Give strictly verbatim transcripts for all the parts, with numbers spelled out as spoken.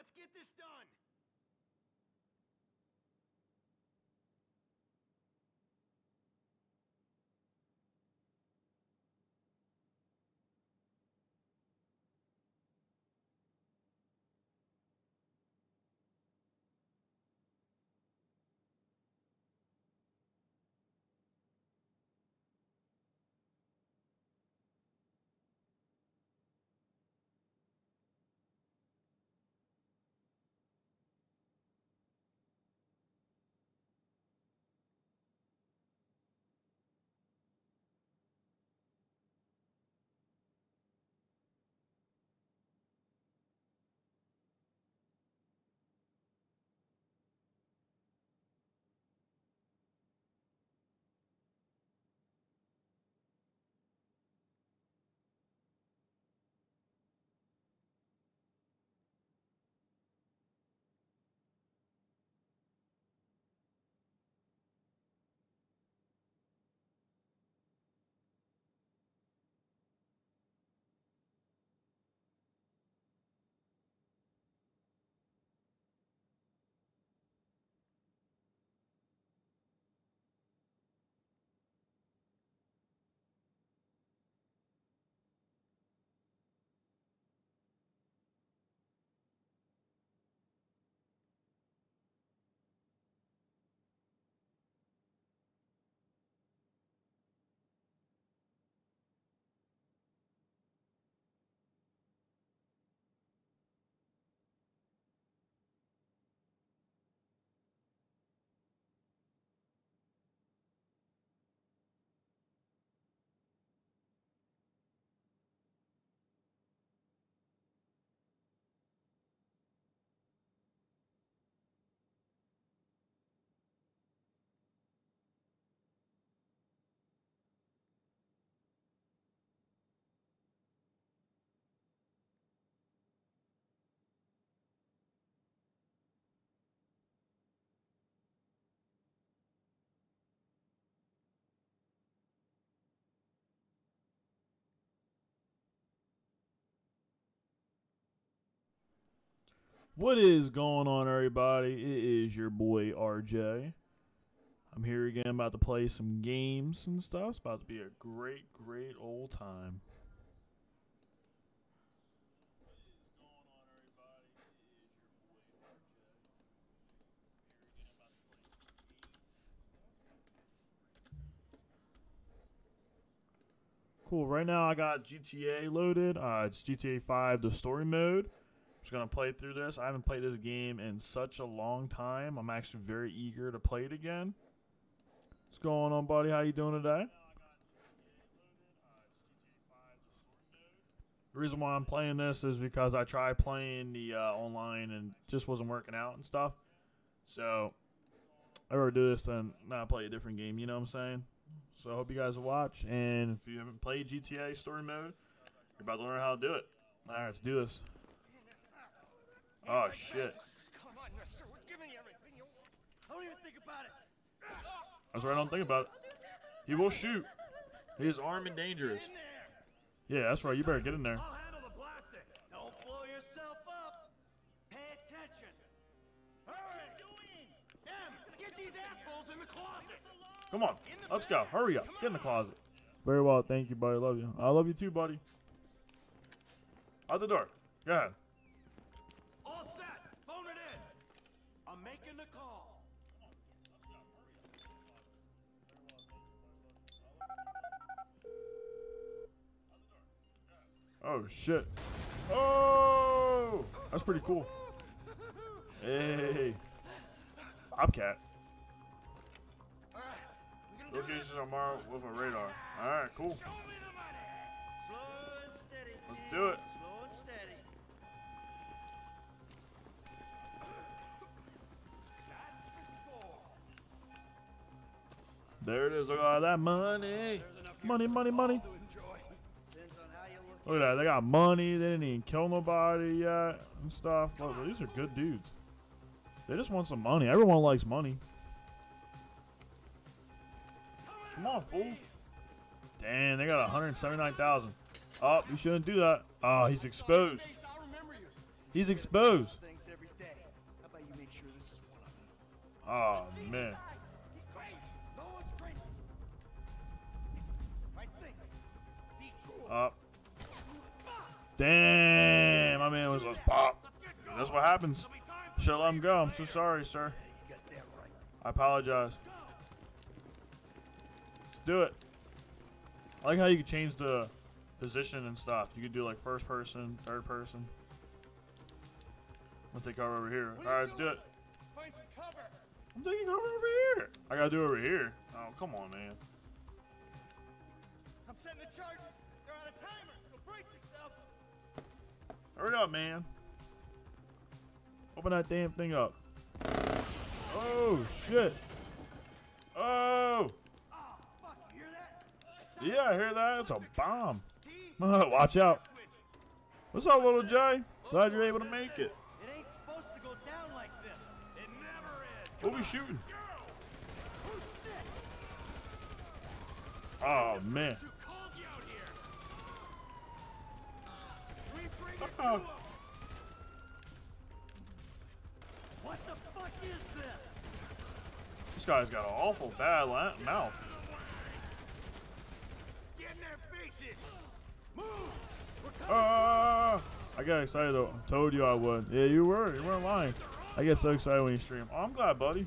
Let's get this done. What is going on, everybody? It is your boy R J. I'm here again about to play some games and stuff. It's about to be a great, great old time. Cool, right now I got G T A loaded. Uh, it's G T A five, the story mode. I'm just going to play through this. I haven't played this game in such a long time. I'm actually very eager to play it again. What's going on, buddy? How you doing today? The reason why I'm playing this is because I tried playing the uh, online and just wasn't working out and stuff. So, I rather do this than not play a different game, you know what I'm saying? So I hope you guys will watch, and if you haven't played G T A story mode, you're about to learn how to do it. Alright, let's do this. Oh shit. Come on, mister. We're giving you everything you want. I don't even think about it. That's what I don't think about it. He will shoot. He is armed and dangerous. Get in there. Yeah, that's right. You better get in there. I'll handle the plastic. Don't blow yourself up. Pay attention. Hurry. What's he doing? Em, get these assholes in the closet. Come on. Let's go. Hurry up. Get in the closet. Very well. Thank you, buddy. Love you. I love you too, buddy. Out the door. Go ahead. All set. Phone it in. I'm making the call. Oh, shit. Oh! That's pretty cool. Hey. Bobcat. Locations are marked with a radar. Alright, cool. Show me the money. Slow and steady. Let's do it. Slow and steady. That's the score. There it is. Look at all that money. Money, money, money. To enjoy. Depends on how you look. Look at that. They got money. They didn't even kill nobody yet and stuff. Look, these are good dudes. They just want some money. Everyone likes money. Come on, fool. Damn, they got one hundred seventy-nine thousand. Oh, you shouldn't do that. Oh, he's exposed. He's exposed. Oh man. He's crazy. No one's crazy. I think. Be cool. Up. Damn, my man was just pop. That's what happens. Should let him go. I'm so sorry, sir. You got that right. I apologize. Let's do it. I like how you can change the position and stuff. You can do like first person, third person. Let's take cover over here. All right, let's do it. Find some cover. I'm taking cover over here. I gotta do it over here. Oh, come on, man. I'm setting the charges. They're on a timer, so brace yourselves. Hurry up, man. Open that damn thing up. Oh, shit. Oh. Oh, fuck, you hear that? Yeah, I hear that. It's a bomb. Watch out. What's up, little Jay? Glad you're able to make it. It ain't supposed to go down like this. It never is. What we shooting? Oh, man. Who called you out here? We bring it Oh. to 'em. What the fuck is this? This guy's got an awful bad la mouth. Get in their faces. Move. We're coming. Ah! I got excited though. I told you I would. Yeah, you were. You weren't lying. I get so excited when you stream. Oh, I'm glad, buddy.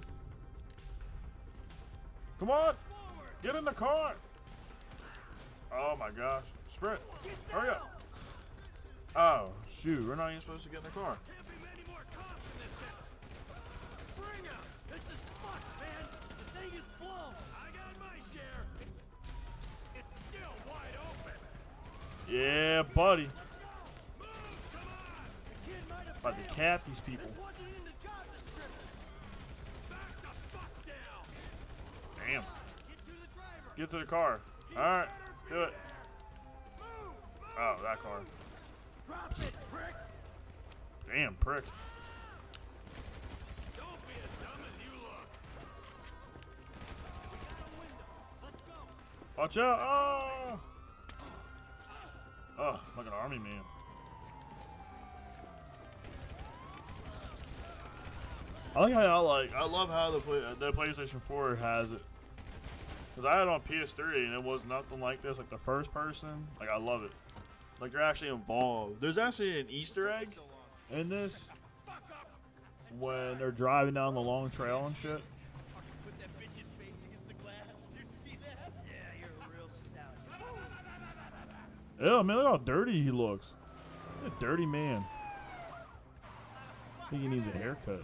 Come on. Get in the car. Oh my gosh. Sprint. Hurry up. Oh, shoot. We're not even supposed to get in the car. Can't be many more cops in this town. Bring 'em. This is fucked, man. The thing is blown. I got my share. It's still wide open. Yeah, buddy. Move, come on. The kid might have About to failed. cap these people. This wasn't in the job description. Back the fuck down. Damn. Get to the driver. Get to the car. All right. Do it. Move, move. Oh, that car. Drop it, prick. Damn, prick. Don't be as dumb as you look. We got a window. Let's go. Watch out. Oh. Oh, like an army man. I like how I like. I love how the play, the PlayStation four has it. Cause I had it on P S three and it was nothing like this. Like the first person. Like I love it. Like you're actually involved. There's actually an Easter egg in this when they're driving down the long trail and shit. Put that bitch's face against the glass. Did you see that? Yeah, you're a real stout. Yeah, man, look how dirty he looks. He's a dirty man. I think he needs a haircut.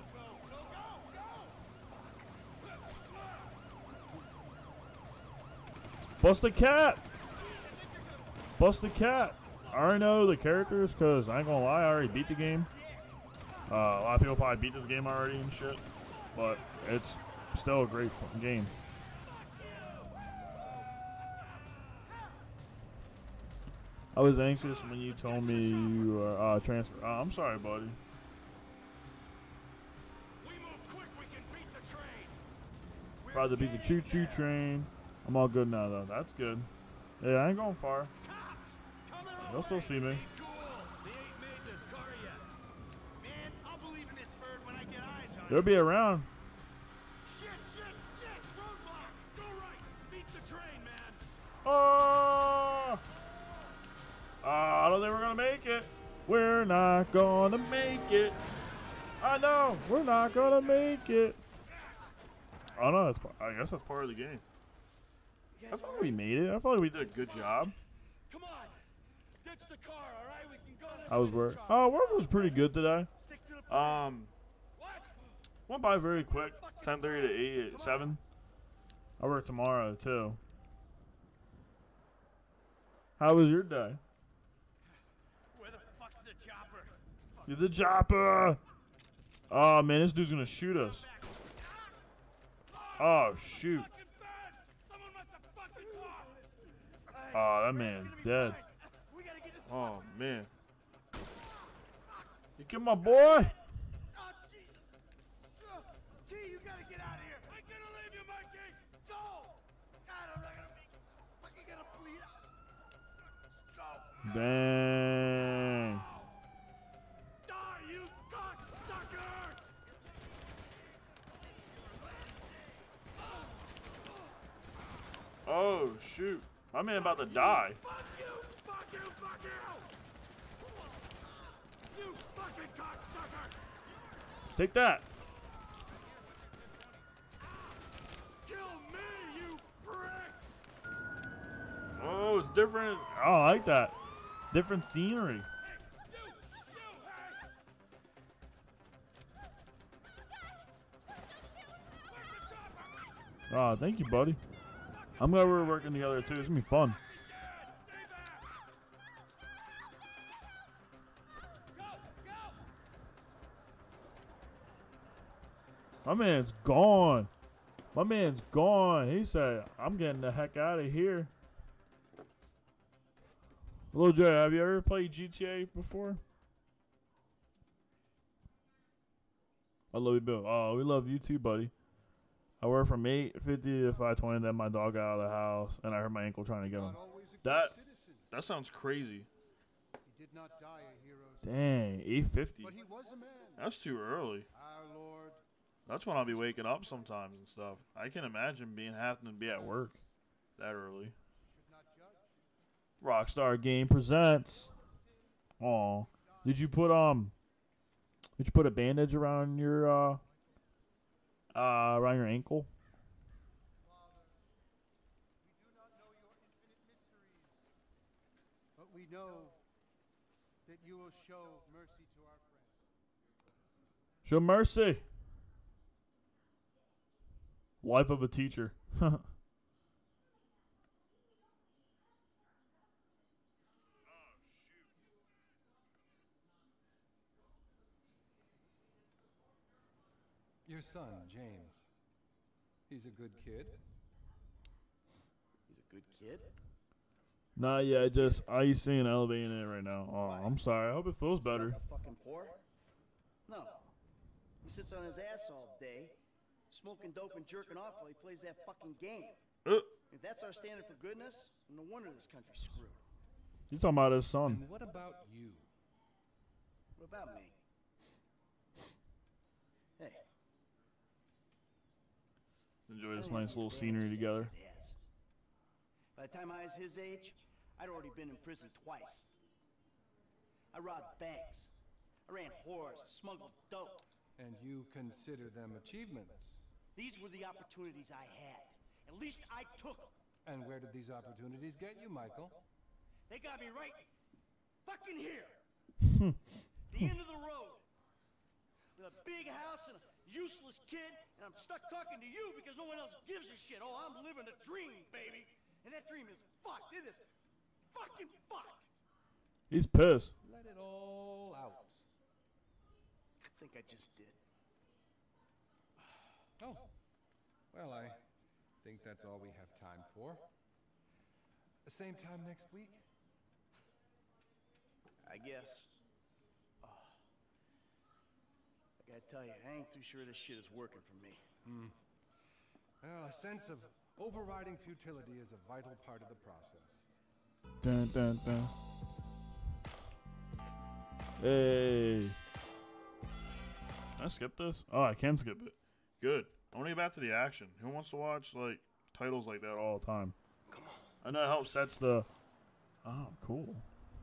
Bust the cat! Bust the cat! I already know the characters because I ain't gonna lie, I already beat the game. Uh, a lot of people probably beat this game already and shit, but it's still a great fucking game. I was anxious when you told me you were uh, transfer. Uh, I'm sorry, buddy. We move quick, we can beat the train. About to beat the choo-choo train. I'm all good now, though. That's good. Yeah, I ain't going far. They'll still see me. Cool. They ain't made this car yet. Man, I'll believe in this bird when I get eyes on it. They'll be around. Shit, shit, shit! Roadblock! Go right! Beat the train, man! Oh! Uh, I don't think we're gonna make it. We're not gonna make it. I know. We're not gonna make it. Oh no, that's. I guess that's part of the game. I thought we made it. I felt like we did a good job. Come on! Ditch the car, alright? We can go this I was way to worried. the truck. Oh, work was pretty good today. Stick to the plan. Um, What? went by very quick. ten thirty to eight, seven. I work tomorrow too. How was your day? Where the fuck's the chopper? You're the chopper. Oh man, this dude's gonna shoot us. Oh shoot. Fucking bad! Someone must have fucking talked! Oh, that man's dead. We gotta get this. Oh man. You killed my boy. Oh, Jesus! Uh, T, you gotta get out of here! I'm gonna leave you, Mikey! Go! God, I'm not gonna make it. Fucking gonna bleed out. Go! Dang. Die, you cocksuckers! Oh shoot! My man about to die. Fuck you! Fuck you! Fuck you! You fucking cocksucker! Take that. Kill me, you pricks! Oh, it's different. Oh, I like that. Different scenery. Hey, you! You! Hey! Oh, thank you, buddy. I'm glad we're working together too. It's gonna be fun. My man's gone. My man's gone. He said, I'm getting the heck out of here. Lil J, have you ever played G T A before? I love you, Bill. Oh, we love you too, buddy. I work from eight fifty to five twenty, then my dog got out of the house, and I hurt my ankle trying to get him. That, that sounds crazy. He did not die a hero's Dang, eight fifty. but he was a man. That's too early. Our Lord. That's when I'll be waking up sometimes and stuff. I can imagine being having to be at work that early. Should not judge. Rockstar Game presents. Aw. Did you put um did you put a bandage around your uh uh around your ankle? Father, we do not know your infinite mysteries, but we know that you will show mercy to our friends. Show mercy. Life of a teacher. Your son, James. He's a good kid. He's a good kid. Nah, yeah, just I seeing elevating it right now. Oh, I'm sorry. I hope it feels better. He's not fucking poor. No. He sits on his ass all day, smoking dope and jerking off while he plays that fucking game. Uh, If that's our standard for goodness, no wonder this country's screwed. he's talking about his son. And what about you? What about me? Hey. Enjoy I this don't have nice little the scenery advantages that together. kid has. By the time I was his age, I'd already been in prison twice. I robbed banks. I ran whores, smuggled dope. And you consider them achievements. These were the opportunities I had. At least I took them. And where did these opportunities get you, Michael? They got me right fucking here. The end of the road. With a big house and a useless kid, and I'm stuck talking to you because no one else gives a shit. Oh, I'm living a dream, baby. And that dream is fucked. It is fucking fucked. He's pissed. Let it all out. I think I just did. Oh, well, I think that's all we have time for. The same time next week? I guess. Oh. I gotta tell you, I ain't too sure this shit is working for me. Hmm. Well, a sense of overriding futility is a vital part of the process. Dun, dun, dun. Hey. Can I skip this? Oh, I can skip it. Good. I want to get back to the action. Who wants to watch like titles like that all the time? Come on. I know it helps sets the. Oh, cool.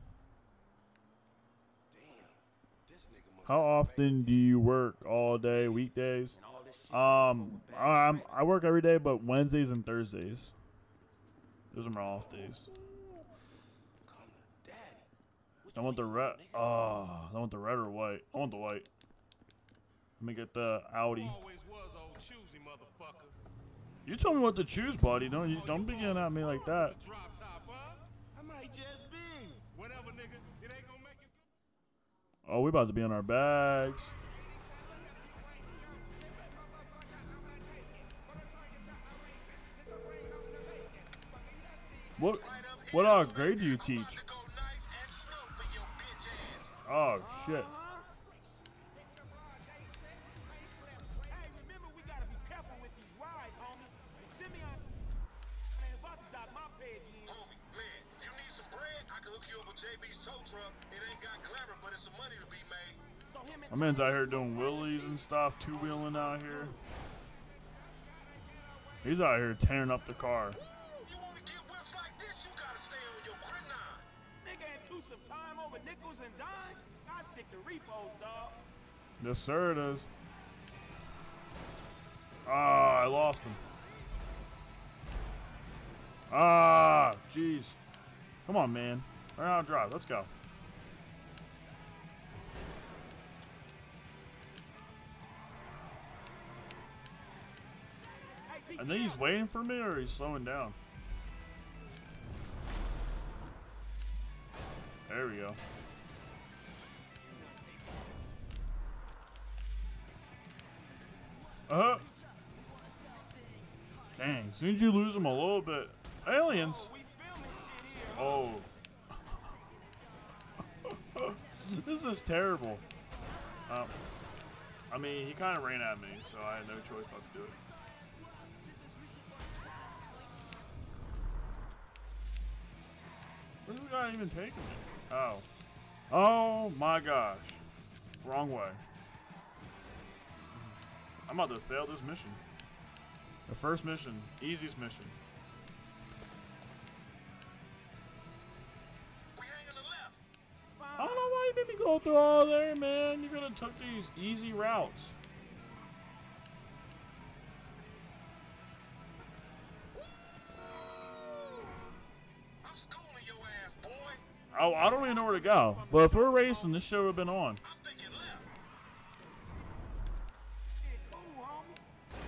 How often do you work? All day, weekdays? Um, um, I work every day, but Wednesdays and Thursdays. Those are my off days. I want the red. Oh, I want the red or white. I want the white. Let me get the Audi. You told me what to choose, buddy. Don't you? Don't be getting at me like that. Oh, we about to be in our bags. What what uh, grade do you teach? Oh shit. Hey, remember we gotta be careful with these rides, homie. And Simeon ain't about to dock my pay again. Homie, man, if you need some bread, I can hook you up with J B's tow truck. It ain't got glamour, but it's some money to be made. So him and My man's out here doing wheelies and stuff, two wheeling out here. He's out here tearing up the car. Woo! You wanna get nickels and dimes. I stick to repos, dog. Yes, sir, it is. Ah, I lost him. Ah, jeez. Come on, man. Learn how to drive. Let's go. I think he's waiting for me, or he's slowing down. There we go. Uh-huh. Dang, as soon as you lose them a little bit. Aliens! Oh. This is terrible. Um, I mean, he kind of ran at me, so I had no choice but to do it. Where's the guy even taking me? Oh. Oh my gosh. Wrong way. I'm about to fail this mission. The first mission. Easiest mission. I don't know why you made me go through all there, man. You could have took these easy routes. I'm schooling your ass, boy. Oh, I don't even know where to go. But if we're racing, this show would have been on. I'm thinking left. Cool, homie.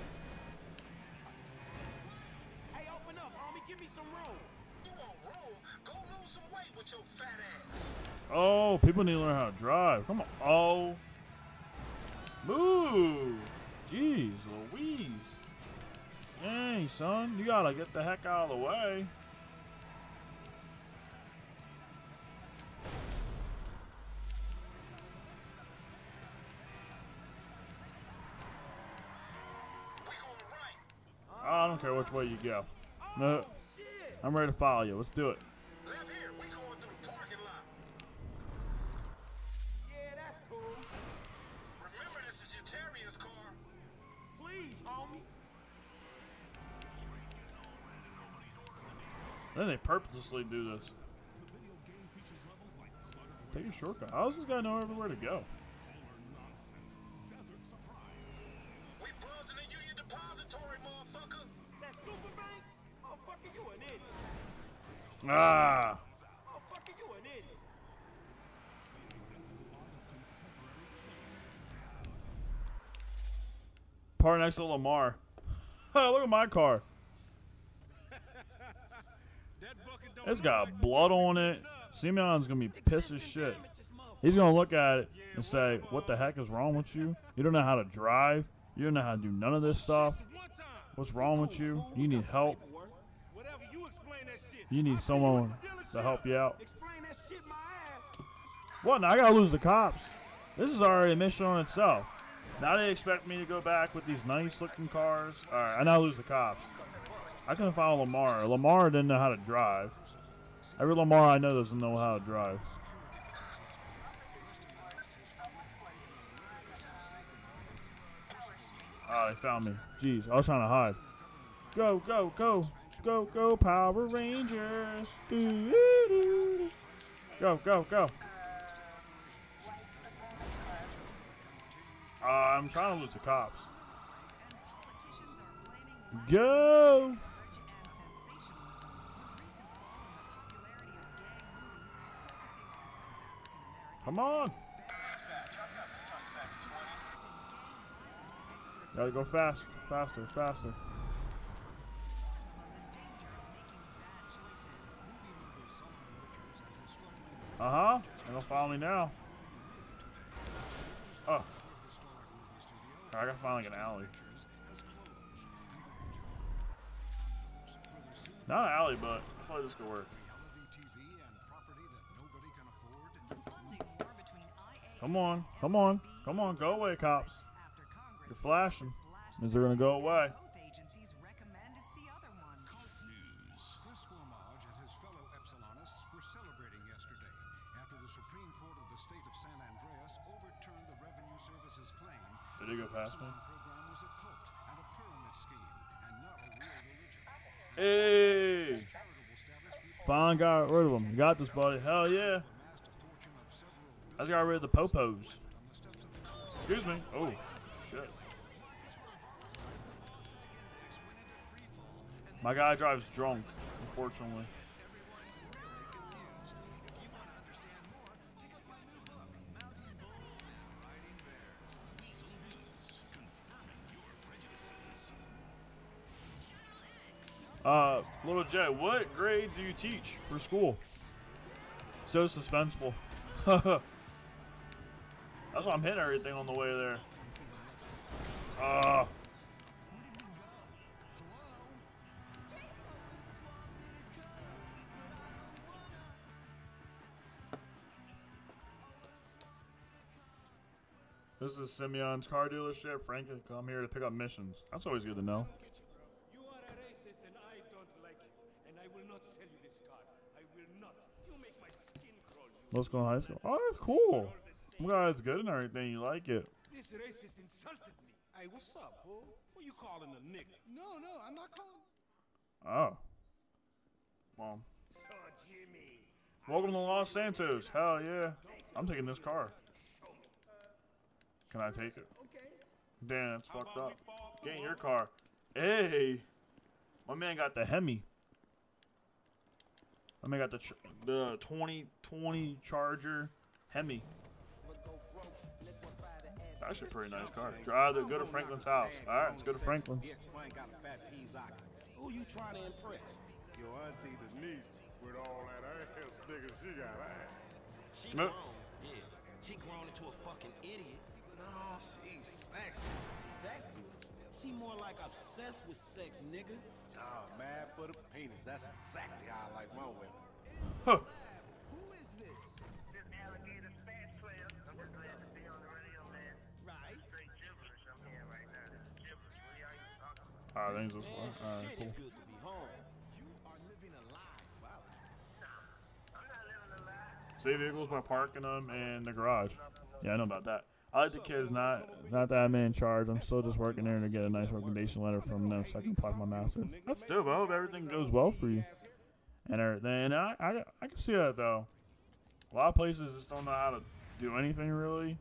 Hey, open up, homie. Give me some room. You want room? Go lose some weight with your fat ass. Oh, people need to learn how to drive. Come on. Oh. Move. Jeez Louise. Dang, son. You gotta get the heck out of the way. We going right. I don't care which way you go. No, I'm ready to follow you. Let's do it. Left here. We going through the parking lot. Yeah, that's cool. Remember, this is your Terrier's car. Please, homie. Then they purposely do this. Take a shortcut. How does this guy know everywhere to go? We buzzing in Union Depository, motherfucker. That super bank? Motherfucker, you an idiot. Ah! Motherfucker, you an idiot. Part next to Lamar. Look at my car. It's got blood on it. Simeon's gonna be pissed as shit. He's gonna look at it and say, "What the heck is wrong with you? You don't know how to drive. You don't know how to do none of this stuff. What's wrong with you? You need help. You need someone to help you out." Explain that shit my ass. What? Now I gotta lose the cops. This is already a mission on itself. Now they expect me to go back with these nice looking cars. Alright, I now lose the cops. I couldn't follow Lamar. Lamar didn't know how to drive. Every Lamar I know doesn't know how to drive. Oh, they found me. Jeez, I was trying to hide. Go, go, go. Go, go, Power Rangers. Doo-doo-doo. Go, go, go. Uh, I'm trying to lose the cops. Go! Come on! Gotta go fast, faster, faster. Uh-huh. They don't follow me now. Oh. I gotta find like an alley. Not an alley, but I feel like this could work. Come on, come on, come on, go away, cops. You're flashing. Is they're gonna go away. Chris Formage and his fellow Epsilonists were celebrating yesterday after the Supreme Court of the state of San Andreas overturned the Revenue Service's claim Did he go past me? the program was a cult and a pyramid scheme and not a real religion. Hey! Finally got rid of him. You got this, buddy. Hell yeah. I just got rid of the popos. Excuse me. Oh, shit. My guy drives drunk, unfortunately. Uh, Little Jay, what grade do you teach for school? So suspenseful. That's why I'm hitting everything on the way there. Uh. This is Simeon's car dealership. Frank has come here to pick up missions. That's always good to know. You are a racist and I don't like you. And I will not sell you this car. I will not. You make my skin crawl. You Let's go to high school. Oh, that's cool. I'm glad it's good and everything. You like it. This racist insulted me. Hey, what's up, boo? What you calling a nigga? No, no, I'm not calling. Oh. Mom. So, Jimmy. Welcome to Los Santos. Hell yeah. I'm taking this car. Can I take it? Okay. Damn, that's fucked up. Get in your car. Hey. My man got the Hemi. My man got the ch the twenty twenty Charger Hemi. That's a pretty nice car. Drive to go to Franklin's house. Alright, let's go to Franklin's. Who you trying to impress? Your auntie Denise with all that ass nigga she got ass. She grown, yeah. She grown into a fucking idiot. No, she's sexy. Sexy? She more like obsessed with sex, nigga. Oh, mad for the penis. That's exactly how I like my women. Huh. Who is this? This alligator fat player. I'm just glad to be on the radio, man. Right. Straight gibberish I'm hearing right now. This is gibberish. What are y'all even talking about? Alright, things this Man, way. Alright, shit, cool. it's good to be home. You are living a lie. Wow. I'm not living a lie. Save vehicles by parking them in the garage. Yeah, I know about that. I like the kids, not not that I'm in charge. I'm still just working there to get a nice recommendation letter from them so I can apply for my master's. That's dope. I hope everything goes well for you and everything. And I, I, I can see that, though. A lot of places just don't know how to do anything, really.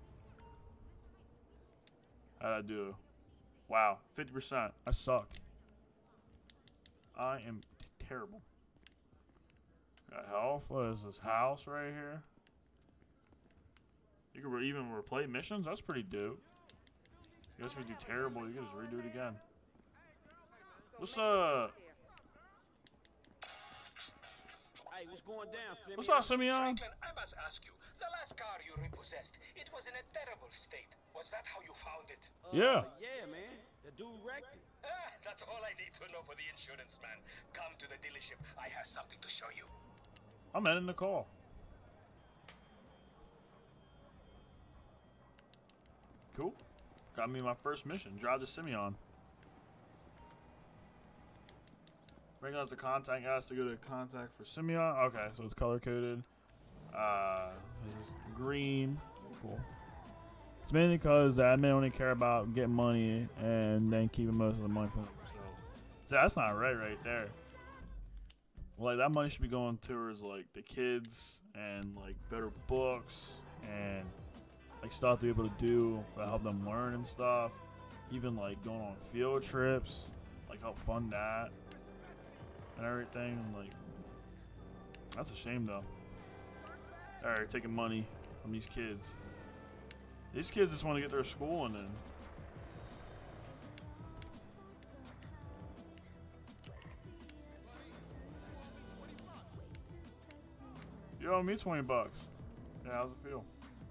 How to do. Wow, fifty percent. I suck. I am terrible. Got health. What is this house right here? You can re even replay missions? That's pretty dope. I guess if you do terrible, you can just redo it again. What's up? Hey, what's going down, Simeon? What's up, Simeon? Franklin, I must ask you, the last car you repossessed, it was in a terrible state. Was that how you found it? Uh, Yeah. Yeah, man. The dude wrecked it. Ah, that's all I need to know for the insurance man. Come to the dealership. I have something to show you. I'm ending the call. Cool. Got me my first mission. Drive to Simeon. Bring us a contact. Has to go to contact for Simeon. Okay, so it's color coded. Uh, it's green. Cool. It's mainly because the admin only care about getting money and then keeping most of the money for themselves. So that's not right, right there. Like that money should be going towards like the kids and like better books and like stuff to be able to do to help them learn and stuff. Even like going on field trips, like help fund that and everything. Like that's a shame though. Alright, taking money from these kids. These kids just want to get their schooling in. You owe me twenty bucks. Yeah, how's it feel?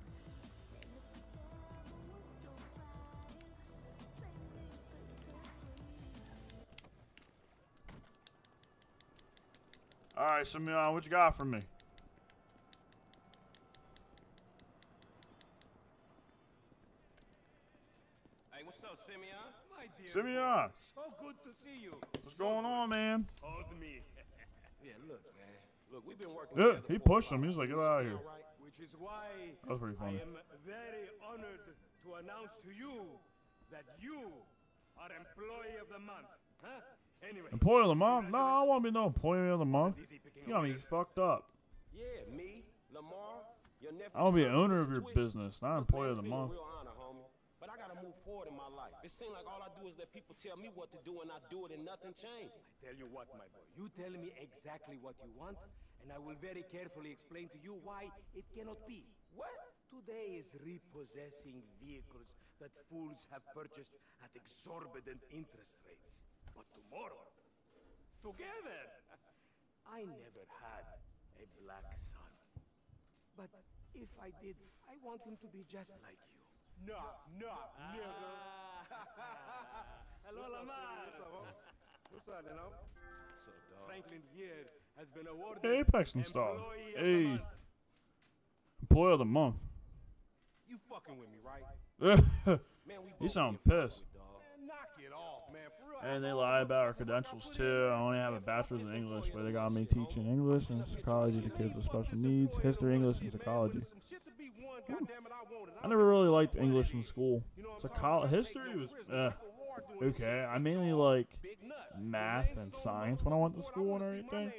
Alright, Simeon, what you got for me? Hey, what's up, Simeon? My dear Simeon! So good to see you. What's going on, man? Hold me. Yeah, look, man. Look, we've been working Yeah, together he for a pushed him. while. He's like, get out of here. Now, right? Which is why That was pretty I funny. am very honored to announce to you that you are employee of the month. Huh? Anyway. Employee of the month? No, I want to be no employee of the month. You got me fucked up. Yeah, me, Lamar, Your nephew I'll be son owner of with your Twitch. business, not Look, employee man, of the it's been a month. real honor, homie. But I gotta move forward in my life. It seems like all I do is let people tell me what to do, and I do it, and nothing changes. I tell you what, my boy. You tell me exactly what you want, and I will very carefully explain to you why it cannot be. What? Today is repossessing vehicles that fools have purchased at exorbitant interest rates. But tomorrow, together, I never had a black son. But if I did, I want him to be just like you. Knock, knock, nigga. Hello, What's up, Lamar. What's up, homie? What's up, then, homie? So, dog. Franklin here has been awarded Hey, Apex installed. Employee of the Hey, Month. employee of the month. You fucking with me, right? Man, we He both sound get fucked pissed. with, dog. Man, knock it off, man. For real. And they lie about our credentials too. I only have a bachelor's in English, but they got me teaching English and psychology to kids with special needs, history, English, and psychology. I never really liked English in school. Psychology, history was eh, okay. I mainly like math and science when I went to school and everything.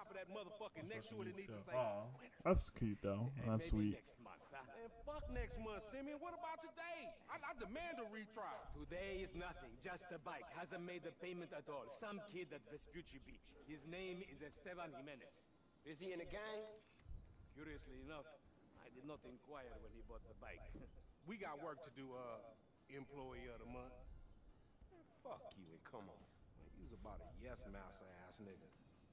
Oh, that's cute though. That's sweet. Man, fuck next month, Simeon. What about today? I, I demand a retrial. Today is nothing, just a bike. Hasn't made a payment at all. Some kid at Vespucci Beach. His name is Esteban Jimenez. Is he in a gang? Curiously enough, I did not inquire when he bought the bike. We got work to do, uh, employee of the month. Man, fuck you and come on. Man, you's about a yes mouse ass nigga.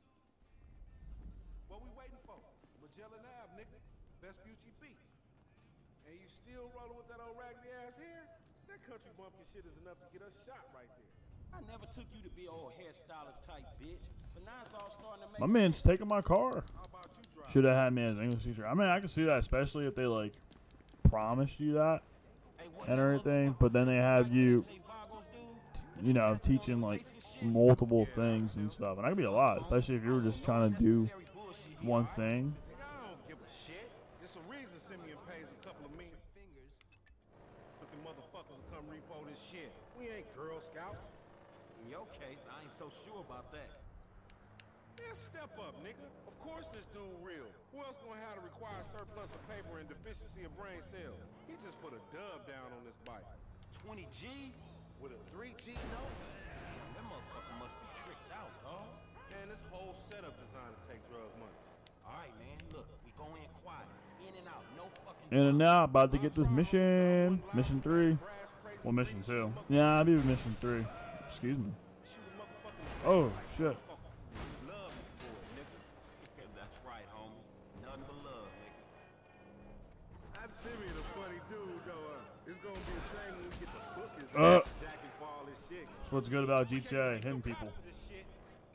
What we waiting for? Magellan Ave, nigga. Vespucci Beach. And you still rolling with that old raggedy ass hair? That country bumpkin shit is enough to get us shot right there. I never took you to be old hairstylist type bitch, but now it's all starting to make My man's sense. taking my car. How about you drive? Should have had me as an English teacher. I mean, I can see that, especially if they like promised you that Hey, what and that everything, motherfucker but then they have like you, Jose Vagos do? you know, teaching like multiple things and stuff, and that could be a lot, especially if you were just trying to do Unnecessary bullshit here, one alright? thing. Nigga, I don't give a shit. There's a reason Simeon pays a couple of million looking motherfuckers to come repo this shit. We ain't Girl Scouts. In your case, I ain't so sure about that. Man, step up, nigga. Of course this dude real. Who else gonna have to require surplus of paper and deficiency of brain cells? He just put a dub down on this bike. twenty G's? With a three G note? Damn, that motherfucker must be tricked out, dog. Man, this whole setup designed to take drug money. Alright, man, look, we go in quiet. In and out, no fucking In and drama. out, about to get this mission. Mission three. Well, mission two. Yeah, I'll be with mission three. Excuse me. Oh, shit. Love me for it, nigga. That's right, homie. Nothing but love, nigga. That Simeon a funny dude, though. Uh, it's gonna be a shame when we get to book his Uh. ass jacking for all this shit. That's what's good about G T A, hitting people. This shit.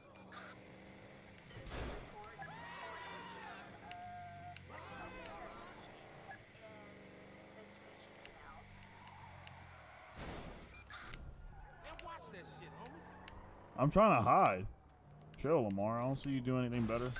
Man, watch that shit, homie. I'm trying to hide. Chill, Lamar. I don't see you do anything better.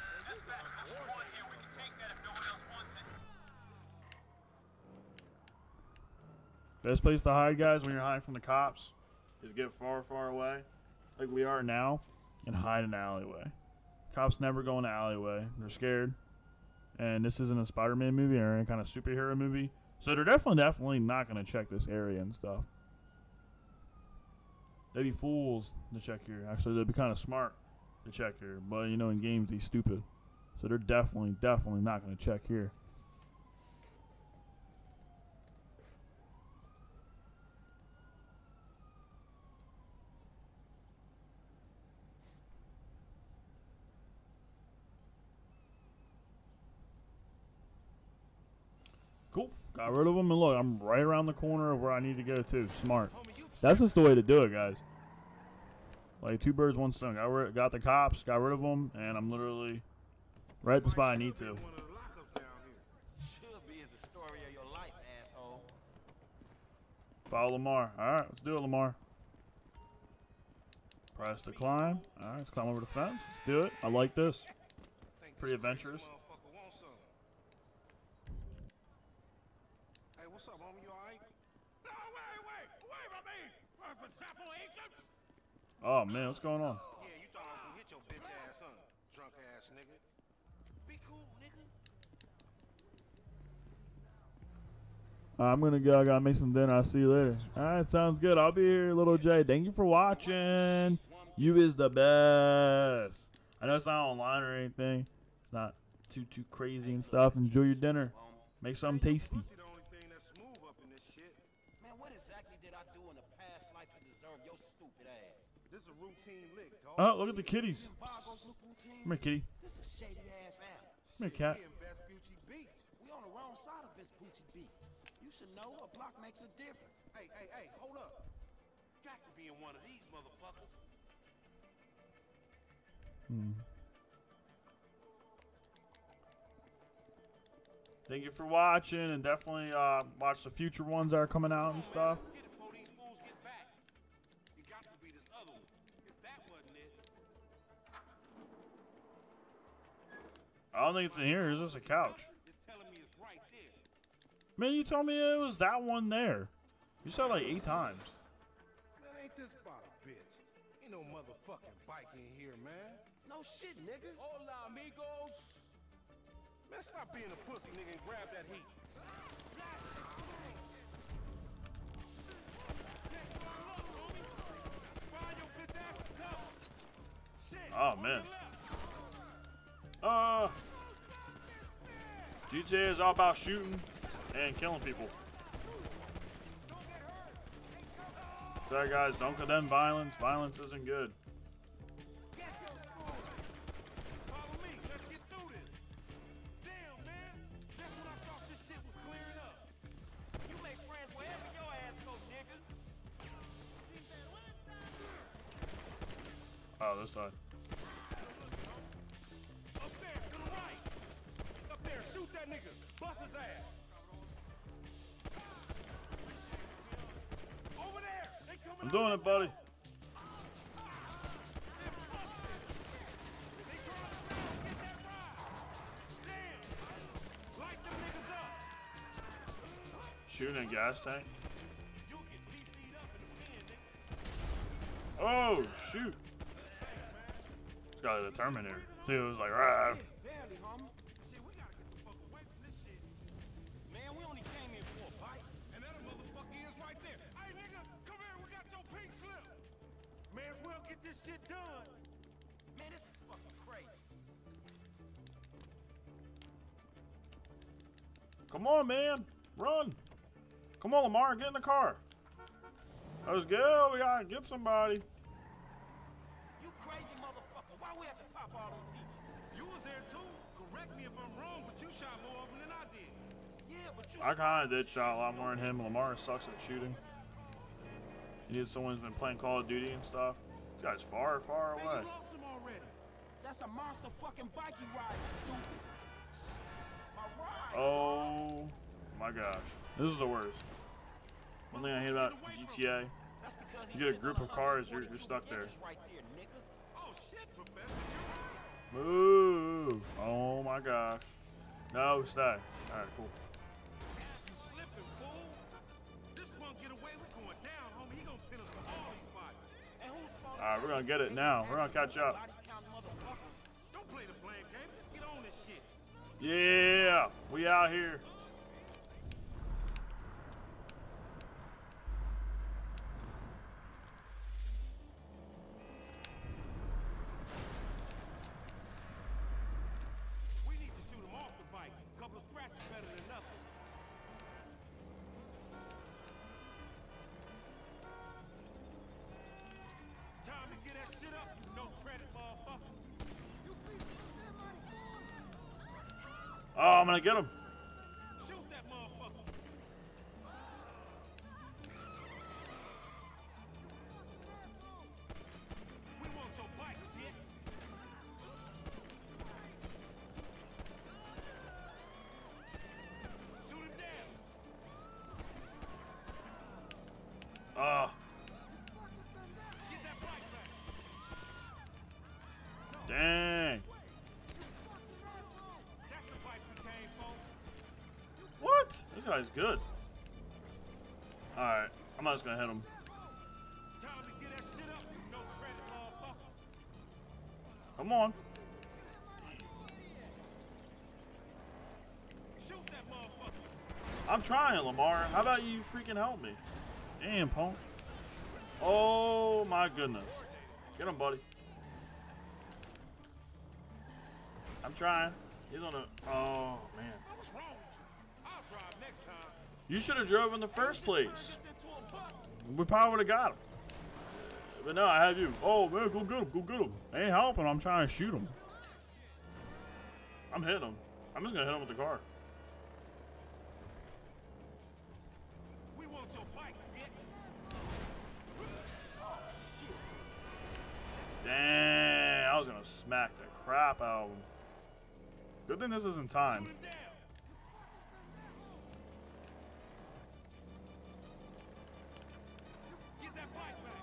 Best place to hide, guys, when you're hiding from the cops is get far, far away, like we are now, and hide in an alleyway. Cops never go in an alleyway. They're scared. And this isn't a Spider-Man movie or any kind of superhero movie. So they're definitely, definitely not going to check this area and stuff. They'd be fools to check here. Actually, they'd be kind of smart to check here. But, you know, in games, they're stupid. So they're definitely, definitely not going to check here. Cool. Got rid of them, and look, I'm right around the corner of where I need to go to. Smart. That's just the way to do it, guys. Like two birds, one stone. Got rid, got the cops, got rid of them, and I'm literally right at the spot I need to. Should be is the story of your life, asshole. Follow Lamar. All right, let's do it, Lamar. Press to climb. All right, let's climb over the fence. Let's do it. I like this. Pretty adventurous. Hey, what's up, homie? You alright? No, wait, wait, wait for me! For example, agents? Oh, man, what's going on? Yeah, you thought I was gonna hit your bitch ass, huh? Drunk ass nigga. Be cool, nigga. I'm gonna go. I gotta make some dinner. I'll see you later. All right, sounds good. I'll be here, little Jay. Thank you for watching. You is the best. I know it's not online or anything. It's not too too crazy and stuff. Enjoy your dinner. Make something tasty. Man, what exactly did I do in the past life to deserve your stupid ass? This a routine lick, dog. Oh, look at the kitties. Come here, kitty. This is shady ass animal. Come here, cat. We on the wrong side of Vespucci Beach. You should know a block makes a difference. Hey, hey, hey, hold up. Got to be in one of these motherfuckers. Hmm. Thank you for watching, and definitely uh, watch the future ones that are coming out and stuff. I don't think it's in here. It's just a couch. Man, you told me it was that one there. You said it like eight times. Man, ain't this about a bitch? Ain't no motherfucking bike in here, man. No shit, nigga. Hola, amigos. Man, stop being a pussy, nigga, and grab that heat. Oh, man. Uh, G T A is all about shooting and killing people. Sorry, guys. Don't condemn violence. Violence isn't good. Oh, this side. Up there, to the right. Up there, shoot that nigga. Bust his ass. Over there. They coming I'm doing it, buddy. They trying to get that ride. Damn. Light them niggas up. Shooting a gas tank. You'll get P C'd up in the pen, nigga. Oh, shoot. It's got a Terminator. See, it was like, rah. Barely, homie. Shit, we gotta get the fuck away from this shit. Man, we only came here for a bite. And that motherfucker is right there. Hey, nigga, come here. We got your pink slip. May as well get this shit done. Man, this is fucking crazy. Come on, man. Run. Come on, Lamar. Get in the car. Let's go. We gotta get somebody. You crazy motherfucker. Why we have to pop all them people? You was there too. Correct me if I'm wrong, but you shot more of them than I did. Yeah, but you... I kind of did shot a lot more than him. Lamar sucks at shooting. He needs someone who's been playing Call of Duty and stuff. This guy's far, far Man, away. you lost him already. That's a monster fucking bike you ride, you stupid. My ride. Oh my gosh. This is the worst. One thing I hate about G T A, you get a group of cars, you're, you're stuck there. Oh shit, Professor, you're right. Move! Oh my gosh. No, stay. Alright, cool. You slipping, fool. This punk get away, we going down, homie. He gonna pin us for all these bodies. And who's fault? Alright, we're gonna get it now. We're gonna catch up. Don't play the blame game. Just get on this shit. Yeah! We out here. We need to shoot him off the bike. A couple of scratches better than nothing. Time to get that shit up, you no credit motherfucker. Oh, I'm gonna get him. Shoot that motherfucker. We want your bike, bitch. Shoot him down. Ah. Get that bike back. Dang. That's the bike we came for. What? This guy's good. Alright. I'm not just gonna hit him. Time to get that shit up, you no credit motherfucker. Come on. Shoot that motherfucker. I'm trying, Lamar. How about you freaking help me? Damn, punk. Oh my goodness. Get him, buddy. I'm trying. He's on a. Oh man. What's wrong with you? I'll drive next time. You should have drove in the first place. We probably would have got him. But no, I have you. Oh man, go get him. Go get him. I ain't helping. I'm trying to shoot him. I'm hitting him. I'm just gonna hit him with the car. We want your bike, bitch. Oh shit. Dang, I was gonna smack the crap out of him. Good thing this isn't time. Shoot him down. Get that bike back.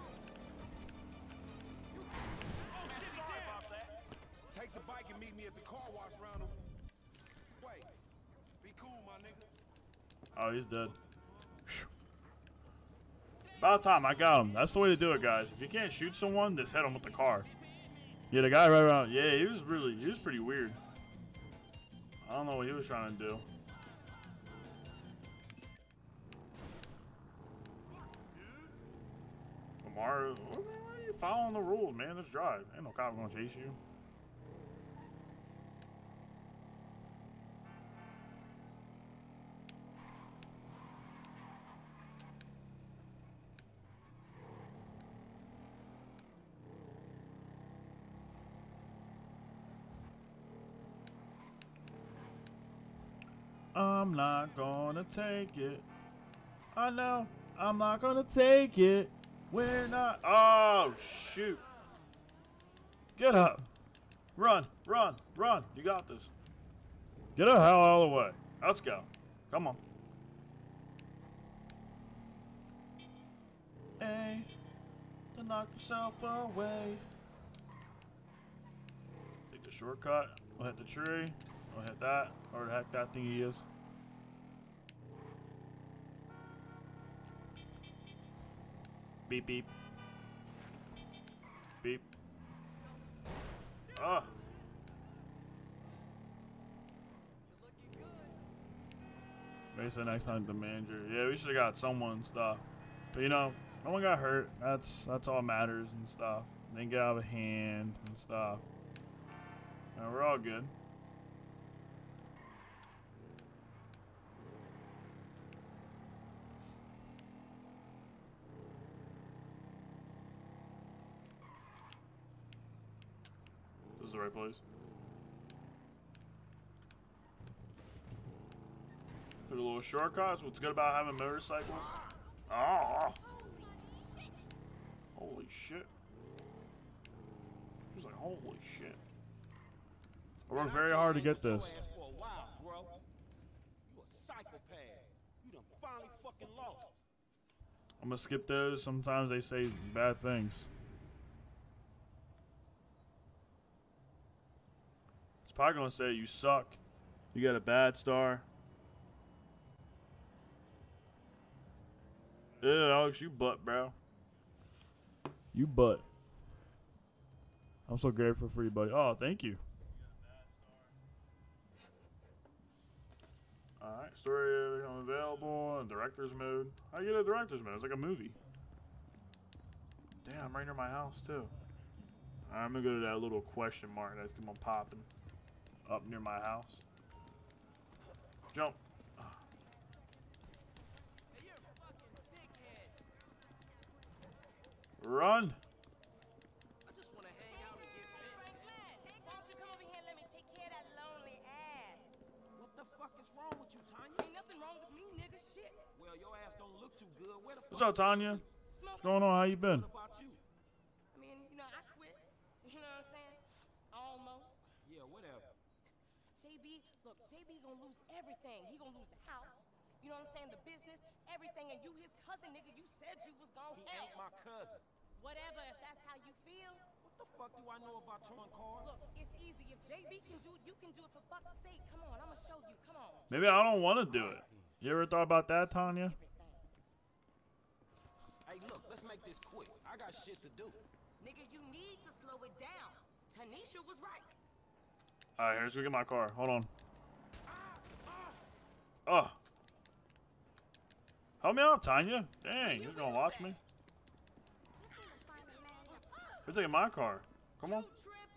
Oh shit, he's Sorry down. about that. Take the bike and meet me at the car wash round the way. Be cool, my nigga. Oh, he's dead. Whew. About time, I got him. That's the way to do it, guys. If you can't shoot someone, just hit him with the car. Yeah, the guy right around. Yeah, he was really, he was pretty weird. I don't know what he was trying to do. Lamar, why are you following the rules, man? Let's drive. Ain't no cop gonna chase you. I'm not gonna take it. I know I'm not gonna take it. We're not. Oh, shoot. Get up. Run, run, run. You got this. Get the hell out of the way. Let's go. Come on. Hey, to knock yourself away. Take the shortcut. We'll hit the tree. We'll hit that. Or the heck that thing is. Beep, beep. Beep. Ah. Maybe say next time the manager. Yeah, we should have got someone and stuff. But you know, no one got hurt. That's that's all matters and stuff. Didn't get out of hand and stuff. And we're all good. This is the right place. Took a little shortcuts. What's good about having motorcycles? Oh! Holy shit. He's like, holy shit. I worked very hard to get this. For a while, bro. You a psychopath. You done finally fucking lost. I'm gonna skip those. Sometimes they say bad things. It's probably gonna say you suck. You got a bad star. Yeah, Alex, you butt, bro. You butt. I'm so grateful for you, buddy. Oh, thank you. Alright, story become available in director's mode. How do you get a director's mode? It's like a movie. Damn, right near my house, too. Alright, I'm gonna go to that little question mark that's come on popping up near my house. Jump. Run! I just want to hang out and get bit. Why don't you come over here and let me take care of that lonely ass? What the fuck is wrong with you, Tanya? Ain't nothing wrong with me, nigga. Shit. Well, your ass don't look too good. Where the What's fuck up, Tanya? Smoking. What's going on? How you been? What about you? I mean, you know, I quit. You know what I'm saying? Almost. Yeah, whatever. J B, look, J B gonna lose everything. He gonna lose the house. You know what I'm saying? The business, everything. And you his cousin, nigga. You said you was gonna He help. ain't my cousin. Whatever, if that's how you feel. What the fuck do I know about towing cars? Look, it's easy. If J B can do it, you can do it for fuck's sake. Come on, I'ma show you. Come on. Maybe I don't want to do it. You ever thought about that, Tanya? Hey, look, let's make this quick. I got shit to do. Nigga, you need to slow it down. Tanisha was right. Alright, here's go get my car. Hold on. Oh. Help me out, Tanya. Dang, you're gonna watch me. You're taking my car. Come on.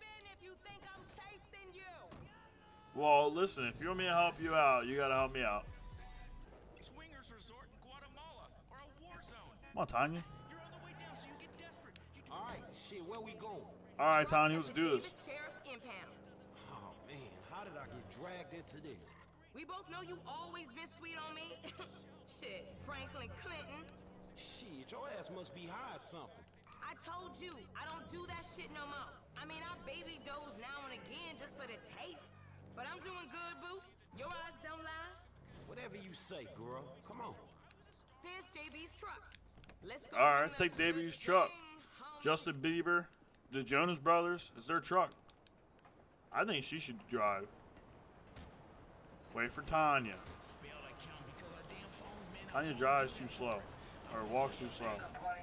Well, listen, if you want me to help you out, you gotta help me out. Swingers resort in Guatemala or a war zone. Come on, Tanya. You're on the way down, so you get desperate. You All right, shit, where we going? All right, Tanya, let's do this. Oh man, how did I get dragged into this? We both know you always been sweet on me. Shit, Franklin Clinton. Shit, your ass must be high or something. I told you, I don't do that shit no more. I mean, I baby doze now and again just for the taste. But I'm doing good, boo. Your eyes don't lie. Whatever you say, girl. Come on. There's J B's truck. Let's go. All right, let's take Davy's truck. Justin Bieber, the Jonas Brothers, it's their truck. I think she should drive. Wait for Tanya. Tanya drives too slow, or walks too slow.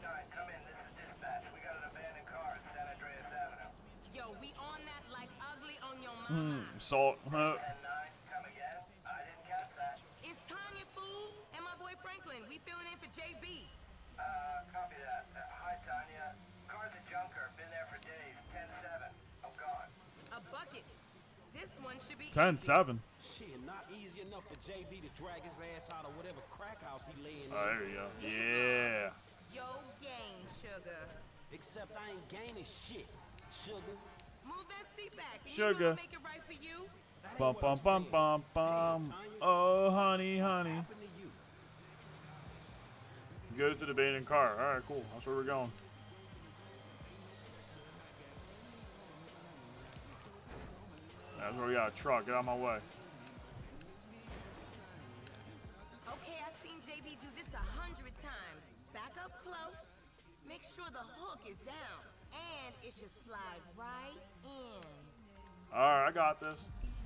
Yo, we on that like ugly on your Hmm, mama. salt. Huh? It's Tanya, fool, and my boy Franklin. We filling in for J B. Uh, copy that. Uh, hi, Tanya. Car's a junker. Been there for days. ten seven. I'm gone. A bucket. This one should be ten seven. Shit, not easy enough for J B to drag his ass out of whatever crack house he laying in. Oh, there you go. Yeah. Yo, game, sugar. Except I ain't gaining shit, sugar. Move that seat back. And Sugar. You know make it right for you. Bum bum bum bum bum. Oh, honey, honey. Go to the abandoned car. All right, cool. That's where we're going. That's where we got a truck. Get out of my way. Okay, I've seen J B do this a hundred times. Back up close. Make sure the hook is down. And it should slide right in. Alright, I got this.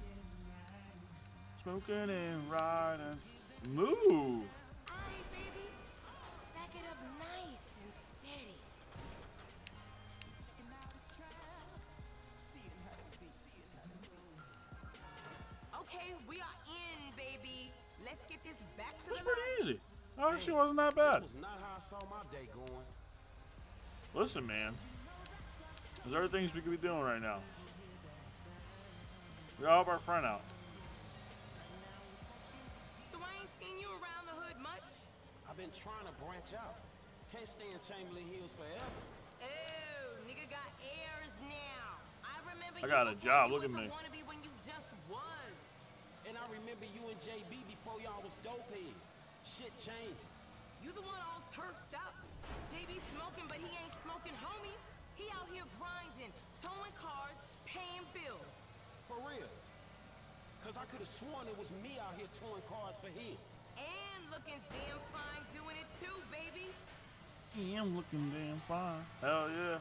Smoking and riding. Move! Alright, baby. Back it up nice and steady. Okay, we are in, baby. Let's get this back to That's the pretty lot. easy. That actually wasn't that bad. This was not how I saw my day going. Listen, man. There's other things we could be doing right now. We gotta help our friend out. So I ain't seen you around the hood much? I've been trying to branch out. Can't stay in Chamberlain Hills forever. Oh, nigga got airs now. I remember I you got a before job, you look was at a me. wannabe when you just was. And I remember you and J B before y'all was dope heads. Shit changed. You the one all turfed up. J B smoking, but he ain't smoking homies. He out here grinding, towing cars, paying bills. For real. Cause I could have sworn it was me out here towing cars for him. And looking damn fine doing it too, baby. Yeah, I'm looking damn fine. Hell yeah.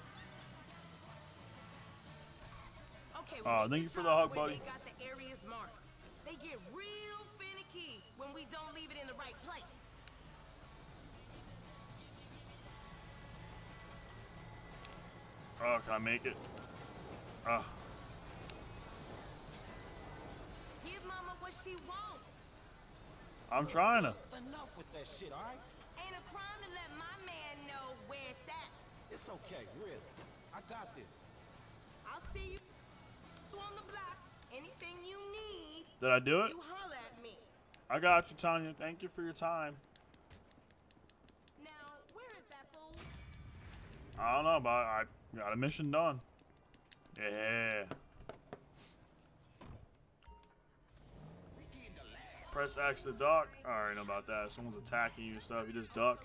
Okay, Oh, thank you for the hug, where buddy. They got the areas marked. They get real finicky when we don't leave it in the right place. Oh, can I make it? Ah. Give mama what she wants. I'm trying to. Enough with that shit, alright? Ain't a crime to let my man know where it's at. It's okay, really. I got this. I'll see you on the block. Anything you need. Did I do it? You holler at me. I got you, Tanya. Thank you for your time. Now, where is that fool? I don't know, but I got a mission done. Yeah. Press X to duck. I already know about that. If someone's attacking you and stuff, you just duck.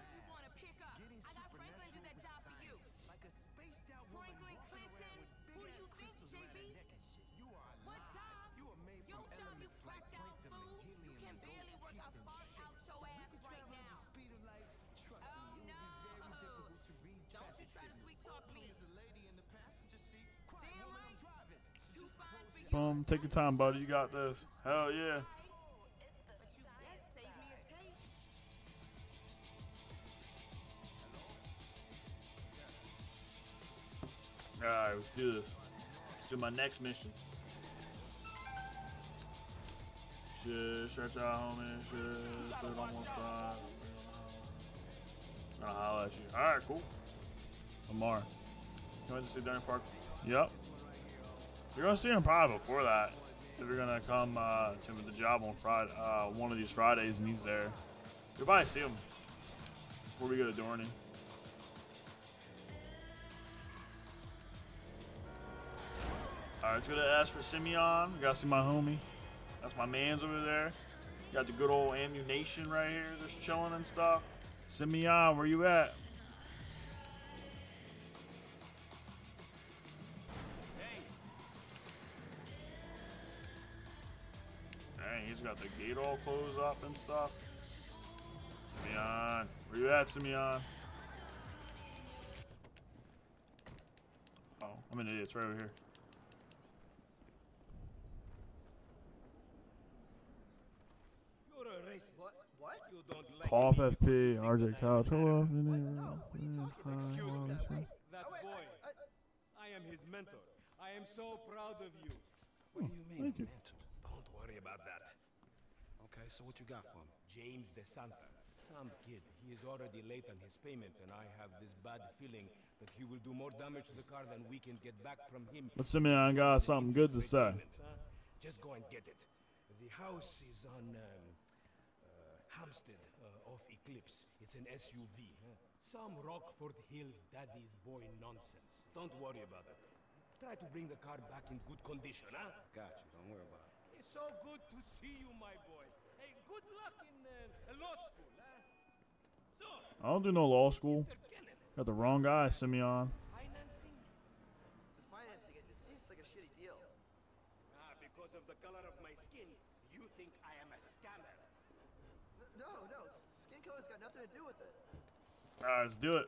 Boom, take your time, buddy. You got this. Hell yeah. Alright, let's do this. Let's do my next mission. Shit, stretch out, homie. Shit, put it on one side. I'll holler at you. Alright, cool. Lamar. You went to see Darren Park? Yep. You're gonna see him probably before that. If you're gonna come uh, to him at the job on Friday, uh, one of these Fridays, and he's there. You'll probably see him before we go to Dorney. Alright, let's go to S for Simeon. We gotta see my homie. That's my man's over there. Got the good old ammunition right here, just chilling and stuff. Simeon, where you at? Dang, he's got the gate all closed up and stuff. Simeon, where you at, Simeon? Oh, I'm an idiot. It's right over here. What? What? You don't like Cough F P, R J Couch. Hello. Excuse me. That boy. I am his mentor. I am so proud of you. What do you mean, Thank you. mentor? Don't worry about that. Okay, so what you got for him? James DeSanta. Some kid. He is already late on his payments, and I have this bad feeling that he will do more damage to the car than we can get back from him. But Simeon got something good to say. Just go and get it. The house is on um, uh, Hampstead, uh, off Eclipse. It's an S U V. Huh? Some Rockford Hills daddy's boy nonsense. Don't worry about it. Try to bring the car back in good condition, huh? Got you. Don't worry about it. It's so good to see you, my boy. Hey, good luck in uh, law school, huh? So, I don't do no law school. Got the wrong guy, Simeon. financing? The financing, it, it seems like a shitty deal. Ah, because of the color of my skin, you think I am a scammer. N no, no, s- skin color's got nothing to do with it. Alright, let's do it.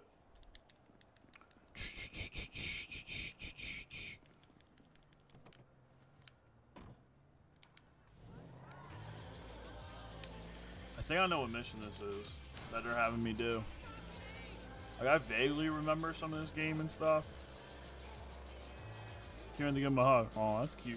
I think I know what mission this is that they're having me do. Like, I vaguely remember some of this game and stuff. Kieran to give him a hug. Oh, that's cute.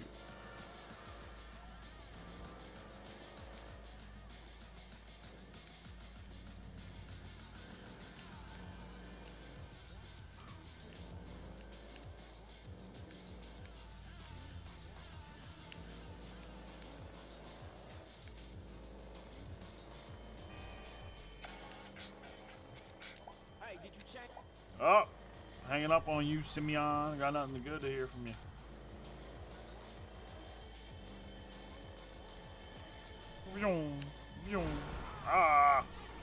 Hey, did you check? Oh, hanging up on you, Simeon. Got nothing good to hear from you. Vroom, vroom. Ah.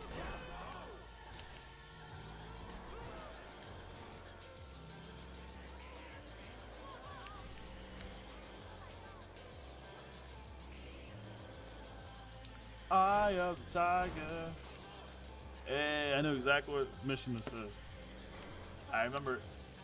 Eye of the tiger. Hey, I know exactly what mission this is. I remember.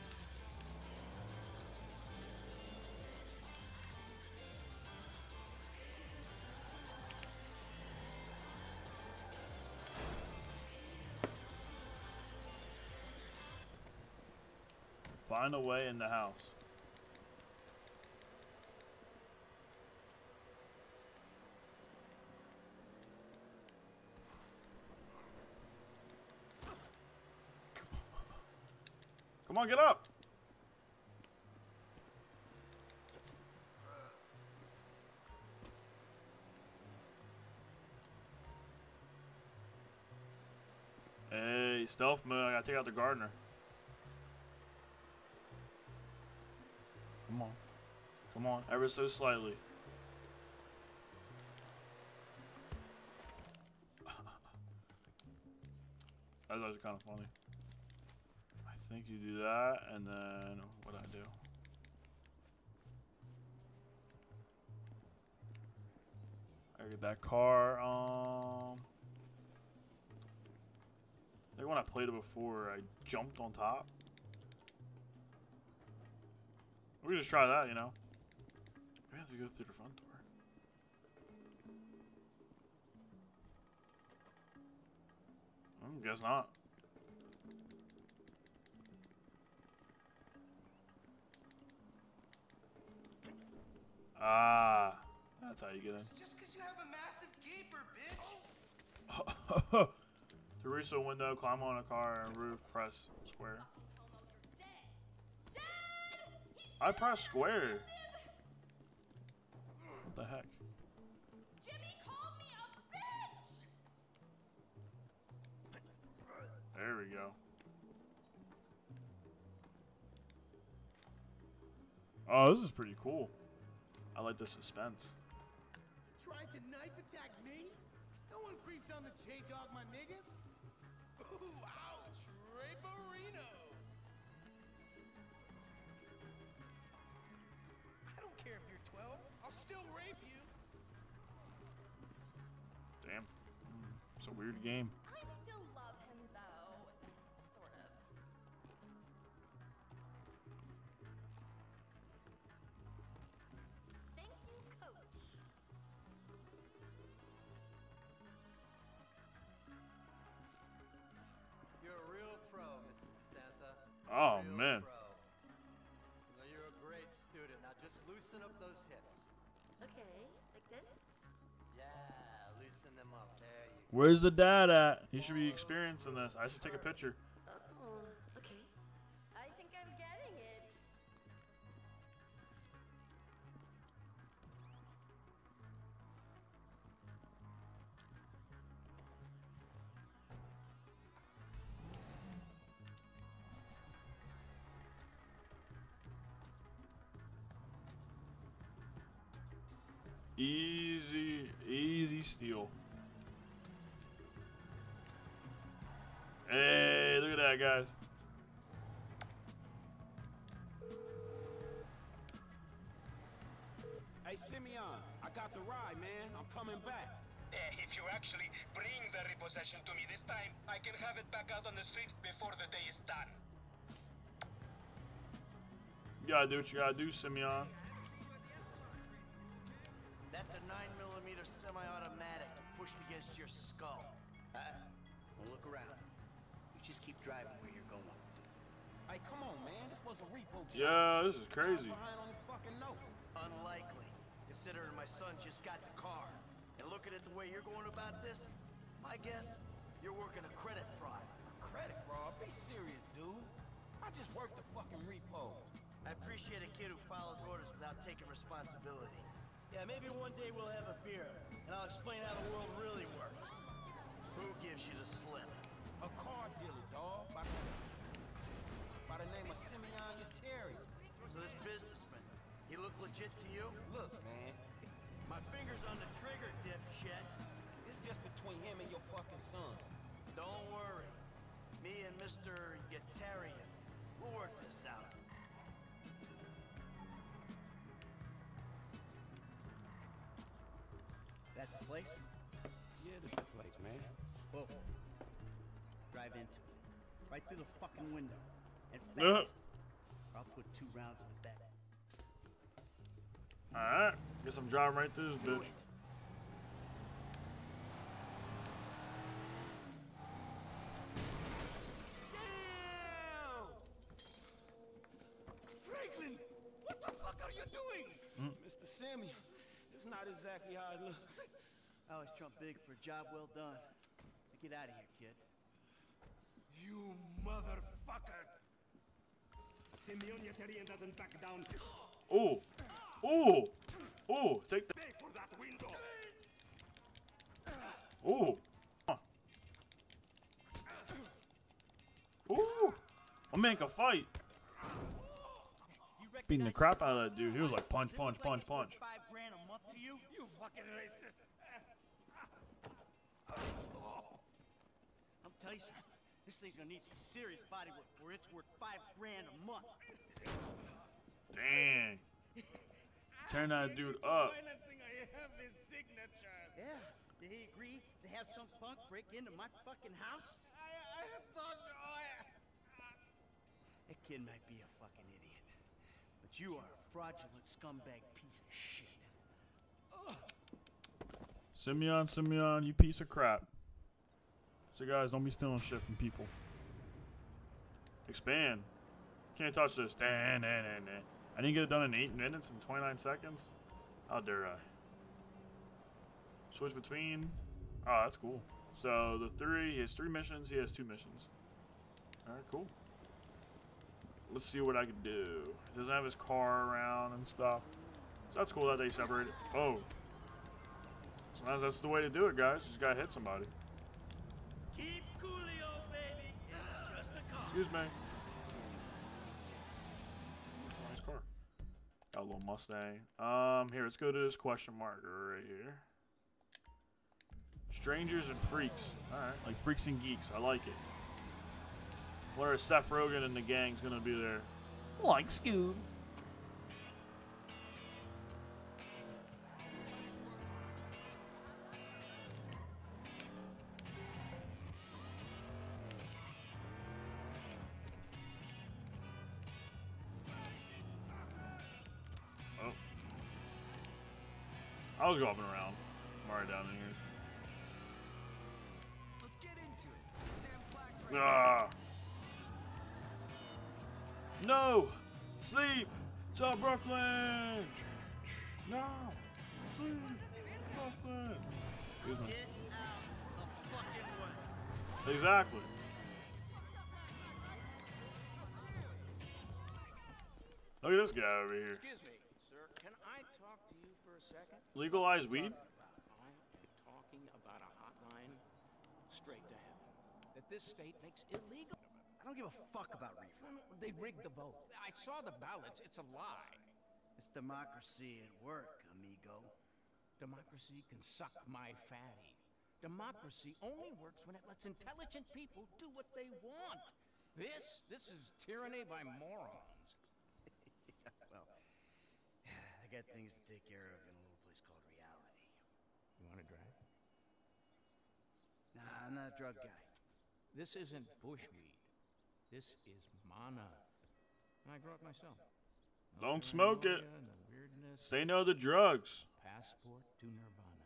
Find a way in the house. Come on, get up! Hey, stealth mode. I gotta take out the gardener. Come on. Come on, ever so slightly. That was kind of funny. I think you do that, and then what I do? I get that car. Um, I think when I played it before, I jumped on top. We can just try that, you know. We have to go through the front door. I guess not. Ah, that's how you get in. Just because you have a massive gaper, bitch. To reach the window, climb on a car and roof, press square. I press square. What the heck? Jimmy called me a bitch! There we go. Oh, this is pretty cool. I like the suspense. Tried to knife attack me? No one creeps on the J-Dog, my niggas. Ooh, ouch, Raperino. I don't care if you're twelve. I'll still rape you. Damn. Mm, it's a weird game. I still love him, though. Sort of. Thank you, Coach. You're a real pro, Missus DeSanta. Oh, Real man. Pro. Well, you're a great student. Now just loosen up those hips. Okay, like this? Yeah, loosen them up. There you go. Where's the dad at? He should be experiencing this. I should take a picture. Oh, okay. I think I'm getting it. Easy, easy steal. Hey, look at that, guys. Hey, Simeon, I got the ride, man. I'm coming back. Eh, if you actually bring the repossession to me this time, I can have it back out on the street before the day is done. You gotta do what you gotta do, Simeon. That's a nine millimeter semi-automatic pushed against your skull. Uh, well, look around. You just keep driving where you're going. Hey, come on, man. This was a repo job. Yeah, this is crazy. Behind on the fucking note. Unlikely, considering my son just got the car. And looking at the way you're going about this, my guess, you're working a credit fraud. Credit fraud? Be serious, dude. I just worked the fucking repo. I appreciate a kid who follows orders without taking responsibility. Yeah, maybe one day we'll have a beer, and I'll explain how the world really works. Who gives you the slip? A car dealer, dawg. By, by the name of Simeon Yeteri. So this businessman, he look legit to you? Look, man. My finger's on the trigger, dipshit. It's just between him and your fucking son. Don't worry. Me and Mister Yetarian, we'll work this out. That's the place? Yeah, this is the place, man. Whoa. Drive into it. Right through the fucking window. And Uh. fast. Or I'll put two rounds in the back. Alright. Guess I'm driving right through this bitch. Franklin! What the fuck are you doing? Mm. Mister Simeon, it's not exactly how it looks. I always trump big for a job well done. Now get out of here, kid. You motherfucker! Simeon Yetarian doesn't back down. Ooh. Ooh. Ooh. Take that. Pay for that window. Ooh. Huh. Ooh. I'm making a fight. Beating the crap out of that dude. He was like punch, punch, punch, punch. Five grand a month to you? You fucking racist. I'll tell you something. This thing's gonna need some serious body work where it's worth five grand a month. Dang. Turn that dude up. Financing, I have his signature. Yeah. Did he agree to have some punk break into my fucking house? I, I thought, oh, I... That kid might be a fucking idiot, but you are a fraudulent scumbag piece of shit. Ugh. Simeon, Simeon, you piece of crap. So guys, don't be stealing shit from people. Expand. Can't touch this. Dan, dan, dan, dan. I didn't get it done in eight minutes and twenty-nine seconds. How dare I? Switch between. Oh, that's cool. So the three, he has three missions. He has two missions. All right, cool. Let's see what I can do. He doesn't have his car around and stuff. So that's cool that they separated. Oh. Sometimes that's the way to do it, guys. You just gotta hit somebody. Keep coolio, baby. It's just a car. Excuse me. Nice car. Got a little Mustang. Um, here, let's go to this question marker right here. Strangers and freaks. Alright, like freaks and geeks. I like it. Where is Seth Rogen and the gang's gonna be there? Like Scoob. Oh. I was going around. I'm already down in here. Let's get into it. Sam Flack's right Ah. No! Sleep! It's all Brooklyn! No! Sleep! Brooklyn! Excuse me. Get out the fucking way. Exactly. Look at this guy over here. Excuse me, sir. Can I talk to you for a second? Legalize weed? I am talking about a hotline straight to heaven that this state makes illegal. I don't give a fuck about reefer. No, no, they rigged the vote. I saw the ballots. It's a lie. It's democracy at work, amigo. Democracy can suck my fatty. Democracy only works when it lets intelligent people do what they want. This, this is tyranny by morons. Well, I got things to take care of in a little place called reality. You want a drag? Nah, I'm not a drug guy. This isn't bushweed. This is mana. And I grow it myself. No Don't smoke it. paranoia, no weirdness. Say no to drugs. Passport to nirvana.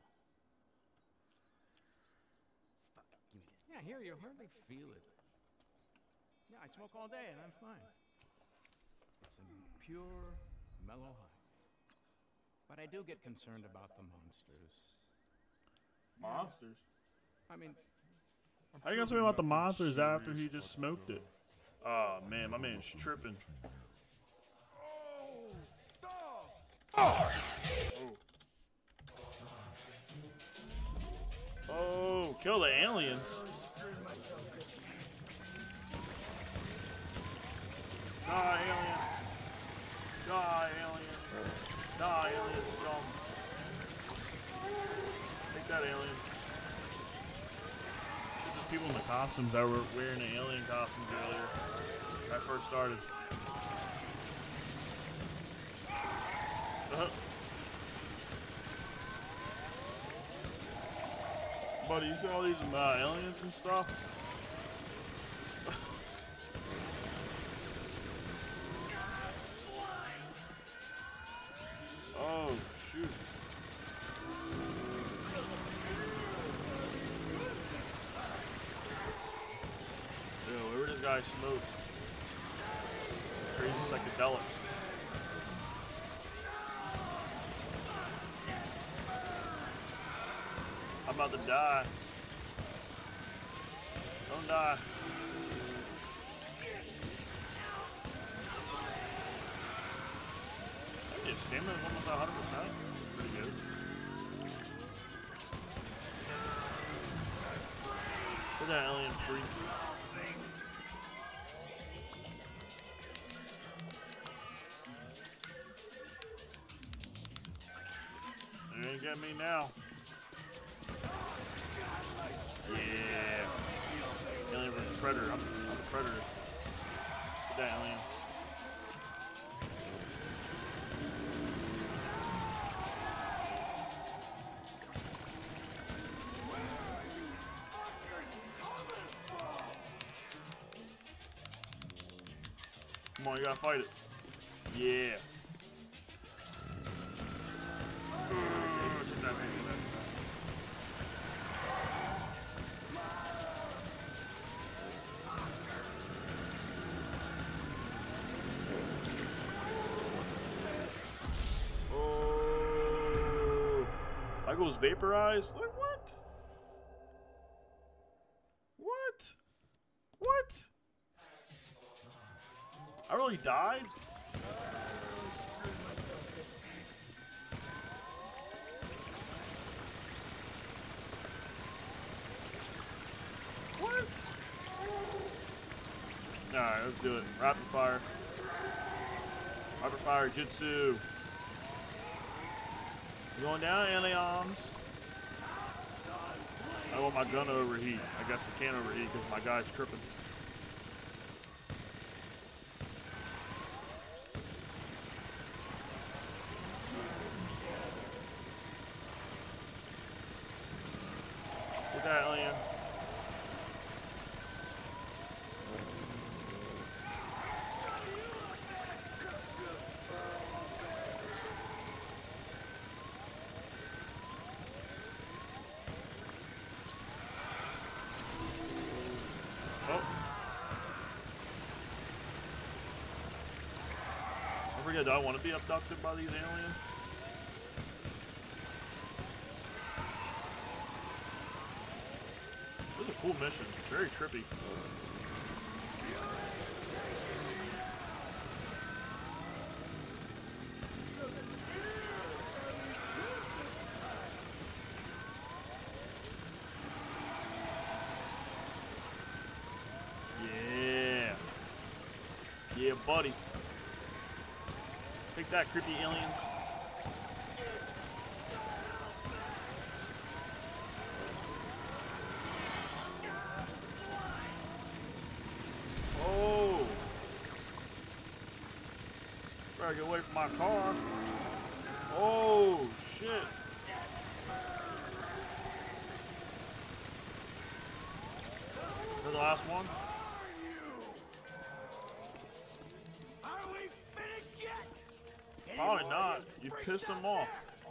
Fuck, give me that. Yeah, here you hardly feel it. Yeah, I smoke all day and I'm fine. It's a pure, mellow high. But I do get concerned about the monsters. Monsters? I mean, How you gonna tell me about the monsters after he just smoked it? Oh man, my man's tripping. Oh! Oh, kill the aliens. Die, alien. Die, alien. Die, alien scum. Take that, alien. There's people in the costumes that were wearing the alien costumes earlier when I first started. Uh-huh. Buddy, you see all these uh, aliens and stuff? Oh, shoot. Yo, where did this guy smoke? Crazy psychedelics. I'm about to die. Don't die. His stamina's almost one hundred percent. Pretty good. Look at that alien freak. You ain't getting me now. Yeah. Alien versus Predator. I'm, I'm the Predator. Look at that alien. Come on, you gotta fight it. Yeah. Oh, I goes vaporized. Like what? What? Alright, let's do it. Rapid fire. Rapid fire jutsu. You going down, aliens? I want my gun to overheat. I guess it can't overheat because my guy's tripping. Look at that, alien. Do I want to be abducted by these aliens? This is a cool mission. Very trippy. Yeah. Yeah, buddy. Take that, creepy aliens. Oh. Better get away from my car. Oh, shit. Is that the last one? Probably not. You pissed them off.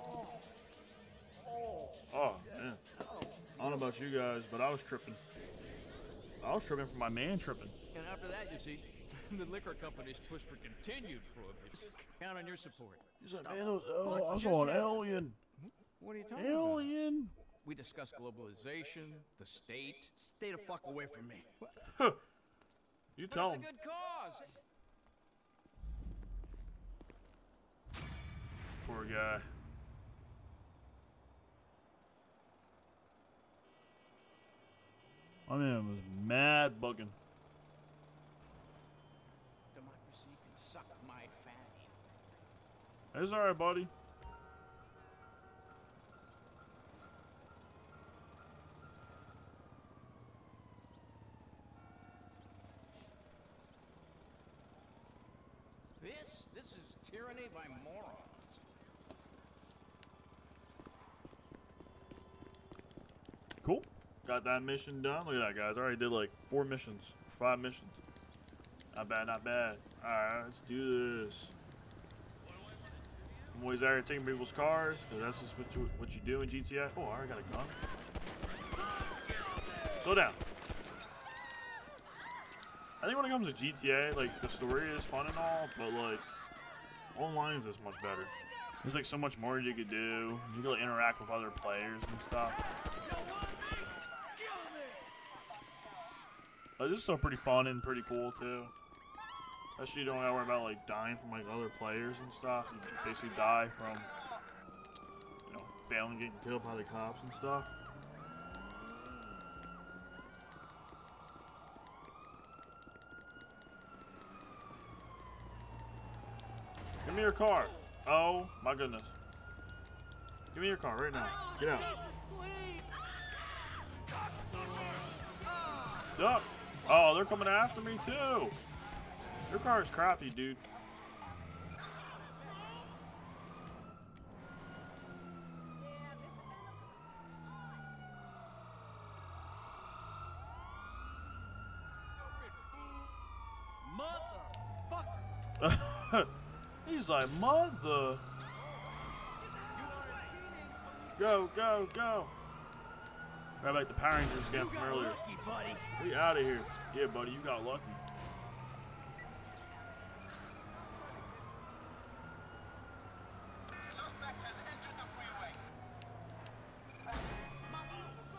Oh, man. I don't know about you guys, but I was tripping. I was tripping for my man tripping. And after that, you see, the liquor companies push for continued prohibition. Count on your support. He's like, man, was, oh, I saw an alien. What are you talking alien? about? We discussed globalization, the state. Stay the fuck away from me. You But tell it's him. a good cause. Poor guy. My man was mad bugging. Democracy can suck my fanny. It's alright, buddy. This, this is tyranny by morons. Cool. Got that mission done. Look at that, guys. I already did like four missions. Five missions. Not bad, not bad. Alright, let's do this. I'm always out here taking people's cars, because that's just what you, what you do in G T A. Oh, I already got a gun. Slow down. I think when it comes to G T A, like, the story is fun and all, but, like, online is just much better. There's, like, so much more you could do. You can, like, interact with other players and stuff. Like, this is still pretty fun and pretty cool, too. Especially you don't have to worry about, like, dying from, like, other players and stuff. You basically die from, you know, failing getting killed by the cops and stuff. Give me your car. Oh, my goodness. Give me your car right now. Get out. Duck. Oh, they're coming after me, too. Your car is crappy, dude. Motherfucker. He's like, mother. Go, go, go. Right back the Power Rangers again from earlier. Lucky, buddy. We out of here. Yeah, buddy, you got lucky.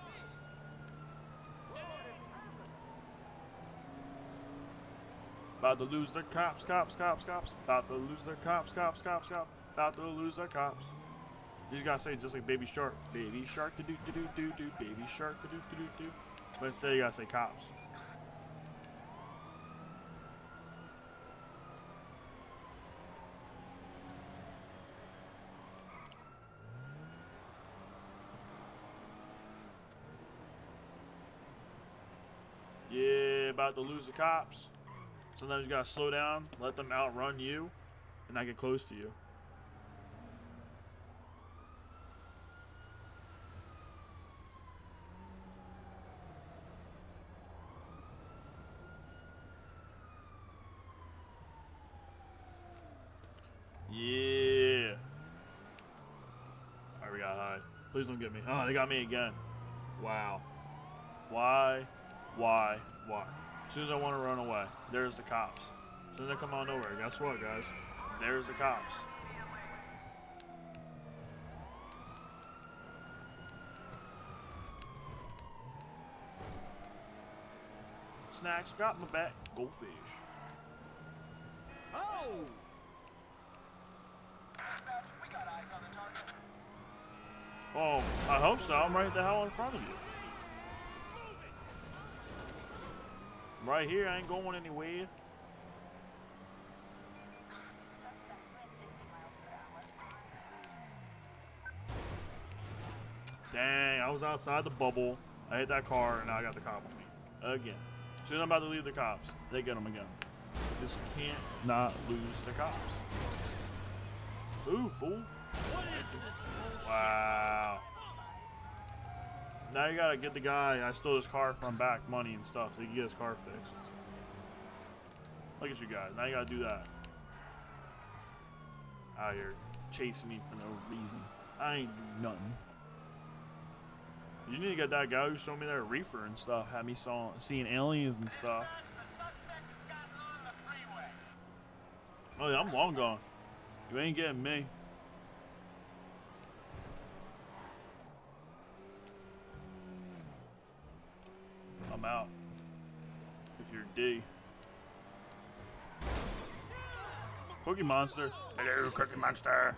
About About to lose their cops, cops, cops, cops. About to lose their cops, cops, cops, cops. About to lose their cops. You just gotta say it just like Baby Shark. Baby Shark, do do do do do do. Baby Shark, do do do do do. But instead you gotta say cops. Yeah, about to lose the cops. Sometimes you gotta slow down, let them outrun you, and not get close to you. Yeah. Alright, we got high. Please don't get me. Oh, they got me again. Wow. Why? Why? Why? As soon as I want to run away, there's the cops. As soon as I come on nowhere, guess what, guys? There's the cops. Snacks, got my back. Goldfish. Oh! Oh, I hope so. I'm right the hell in front of you. I'm right here. I ain't going anywhere. Dang, I was outside the bubble. I hit that car, and now I got the cop on me. Again. As soon as I'm about to leave the cops, they get them again. Just can't not lose the cops. Ooh, fool. What is this bullshit? Wow. Now you gotta get the guy I stole his car from back money and stuff so he can get his car fixed. Look at you guys. Now you gotta do that. Out here chasing me for no reason. I ain't do nothing. You need to get that guy who showed me that reefer and stuff. Had me saw, seeing aliens and stuff. Oh yeah, I'm long gone. You ain't getting me. I'm out. If you're D. Cookie Monster. Hello, Cookie Monster.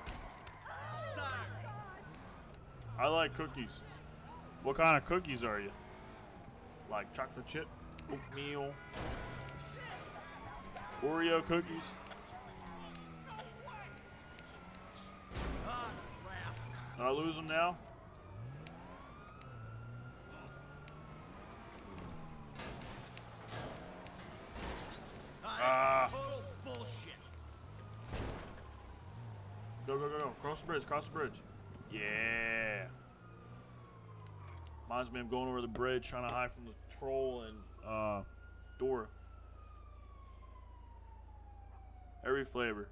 I like cookies. What kind of cookies are you? Like chocolate chip, oatmeal, Oreo cookies? Did I lose them now? Ah. Total bullshit. Go, go, go, go. Cross the bridge, cross the bridge. Yeah. Reminds me of going over the bridge trying to hide from the troll and uh, Dora. Every flavor.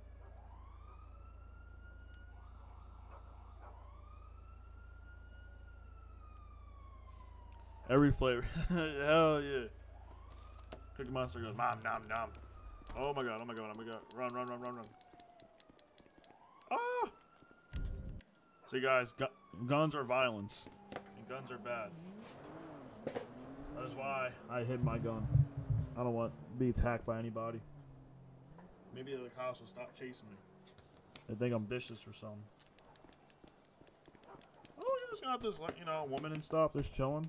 Every flavor. Hell yeah. Cookie Monster goes, nom, nom, nom. Oh my god, oh my god, oh my god. Run, run, run, run, run. Ah! See guys, gu guns are violence. And guns are bad. That is why I hid my gun. I don't want to be attacked by anybody. Maybe the cops will stop chasing me. They think I'm vicious or something. Oh, you just got this, like, you know, woman and stuff just chilling.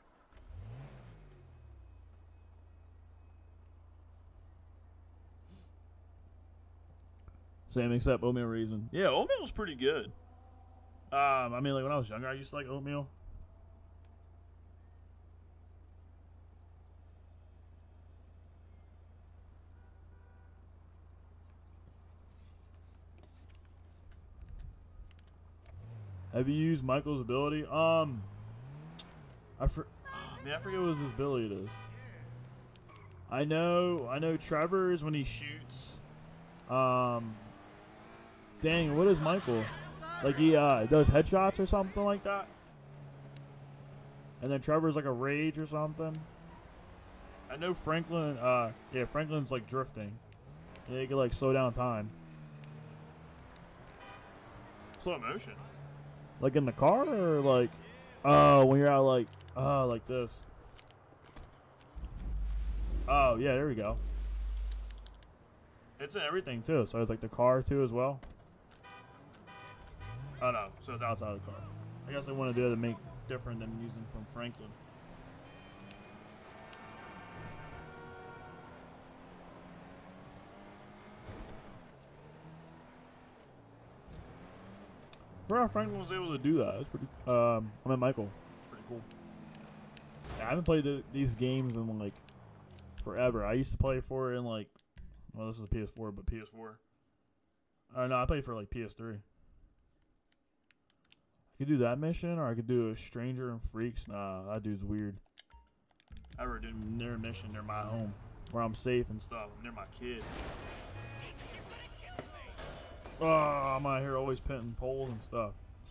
Same except oatmeal raisin. Yeah, oatmeal's pretty good. Um, I mean, like when I was younger, I used to like oatmeal. Have you used Michael's ability? Um, I for, oh, man, I forget what his ability is. I know, I know Trevor's when he shoots. Um, dang, what is Michael? Like he uh, does headshots or something like that. And then Trevor's like a rage or something. I know Franklin. Uh, yeah, Franklin's like drifting. Yeah, he can like slow down time. Slow motion. Like in the car or like, oh, uh, when you're out like, oh, uh, like this. Oh, yeah, there we go. It's in everything too. So it's like the car too as well. Oh no, so it's outside the car. I guess they want to do it to make different than using from Franklin. Forgot Franklin was able to do that. That's pretty. Um, I mean Michael. Pretty cool. Yeah, I haven't played the, these games in like forever. I used to play for it in like, well, this is a P S four, but P S four. Uh, no, I played for like P S three. I could do that mission, or I could do a Stranger and Freaks. Nah, that dude's weird. I ever do near mission near my home, where I'm safe and stuff. I'm near my kid. Oh, I'm out here always pinting poles and stuff.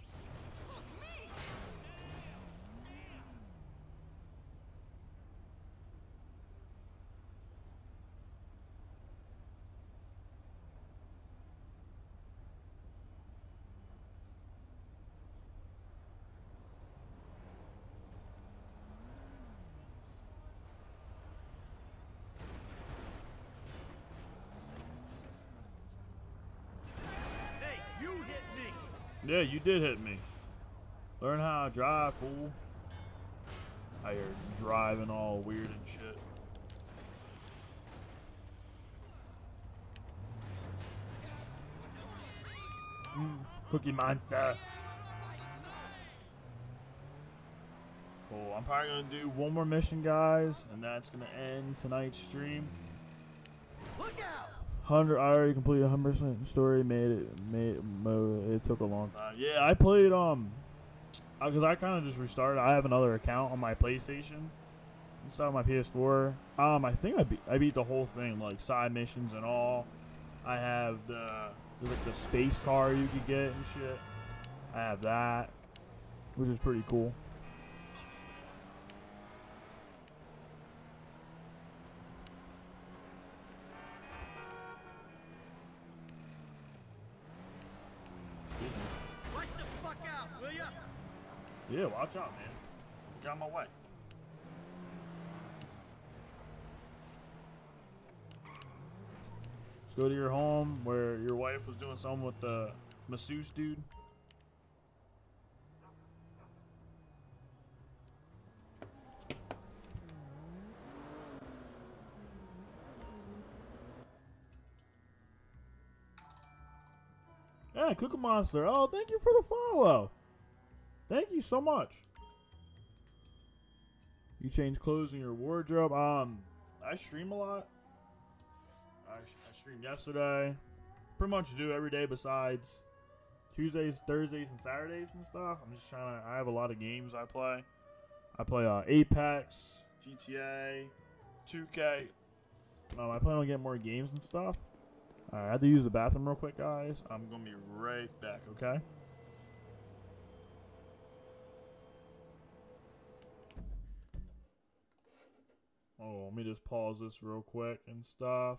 Hey, you hit me. Yeah, you did hit me. Learn how to drive, fool. How you're driving all weird and shit. Mm, Cookie Monster. Cool. I'm probably gonna do one more mission, guys, and that's gonna end tonight's stream. Look out! Hundred. I already completed one hundred percent story. Made it. Made mode. It took a long time. Yeah, I played um, because I kind of just restarted. I have another account on my PlayStation and stuff on my P S four. Um, I think I beat I beat the whole thing, like side missions and all. I have the there's like the space car you could get and shit. I have that, which is pretty cool. Watch the fuck out, will ya? Yeah, watch out, man. Get out of my way. Let's go to your home where your wife was doing something with the masseuse dude. Yeah, Cookie Monster. Oh, thank you for the follow. Thank you so much. You change clothes in your wardrobe. Um, I stream a lot. I, I streamed yesterday. Pretty much do every day besides Tuesdays, Thursdays, and Saturdays and stuff. I'm just trying to. I have a lot of games I play. I play uh, Apex, G T A, two K. Um, I plan on getting more games and stuff. Alright, I had to use the bathroom real quick, guys. I'm gonna be right back, okay? Oh, let me just pause this real quick and stuff.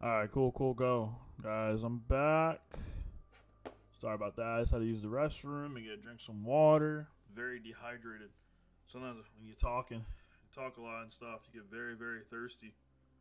Alright, cool, cool, go. Guys, I'm back. Sorry about that. I just had to use the restroom and get drink some water. Very dehydrated. Sometimes when you're talking, you talk a lot and stuff, you get very, very thirsty.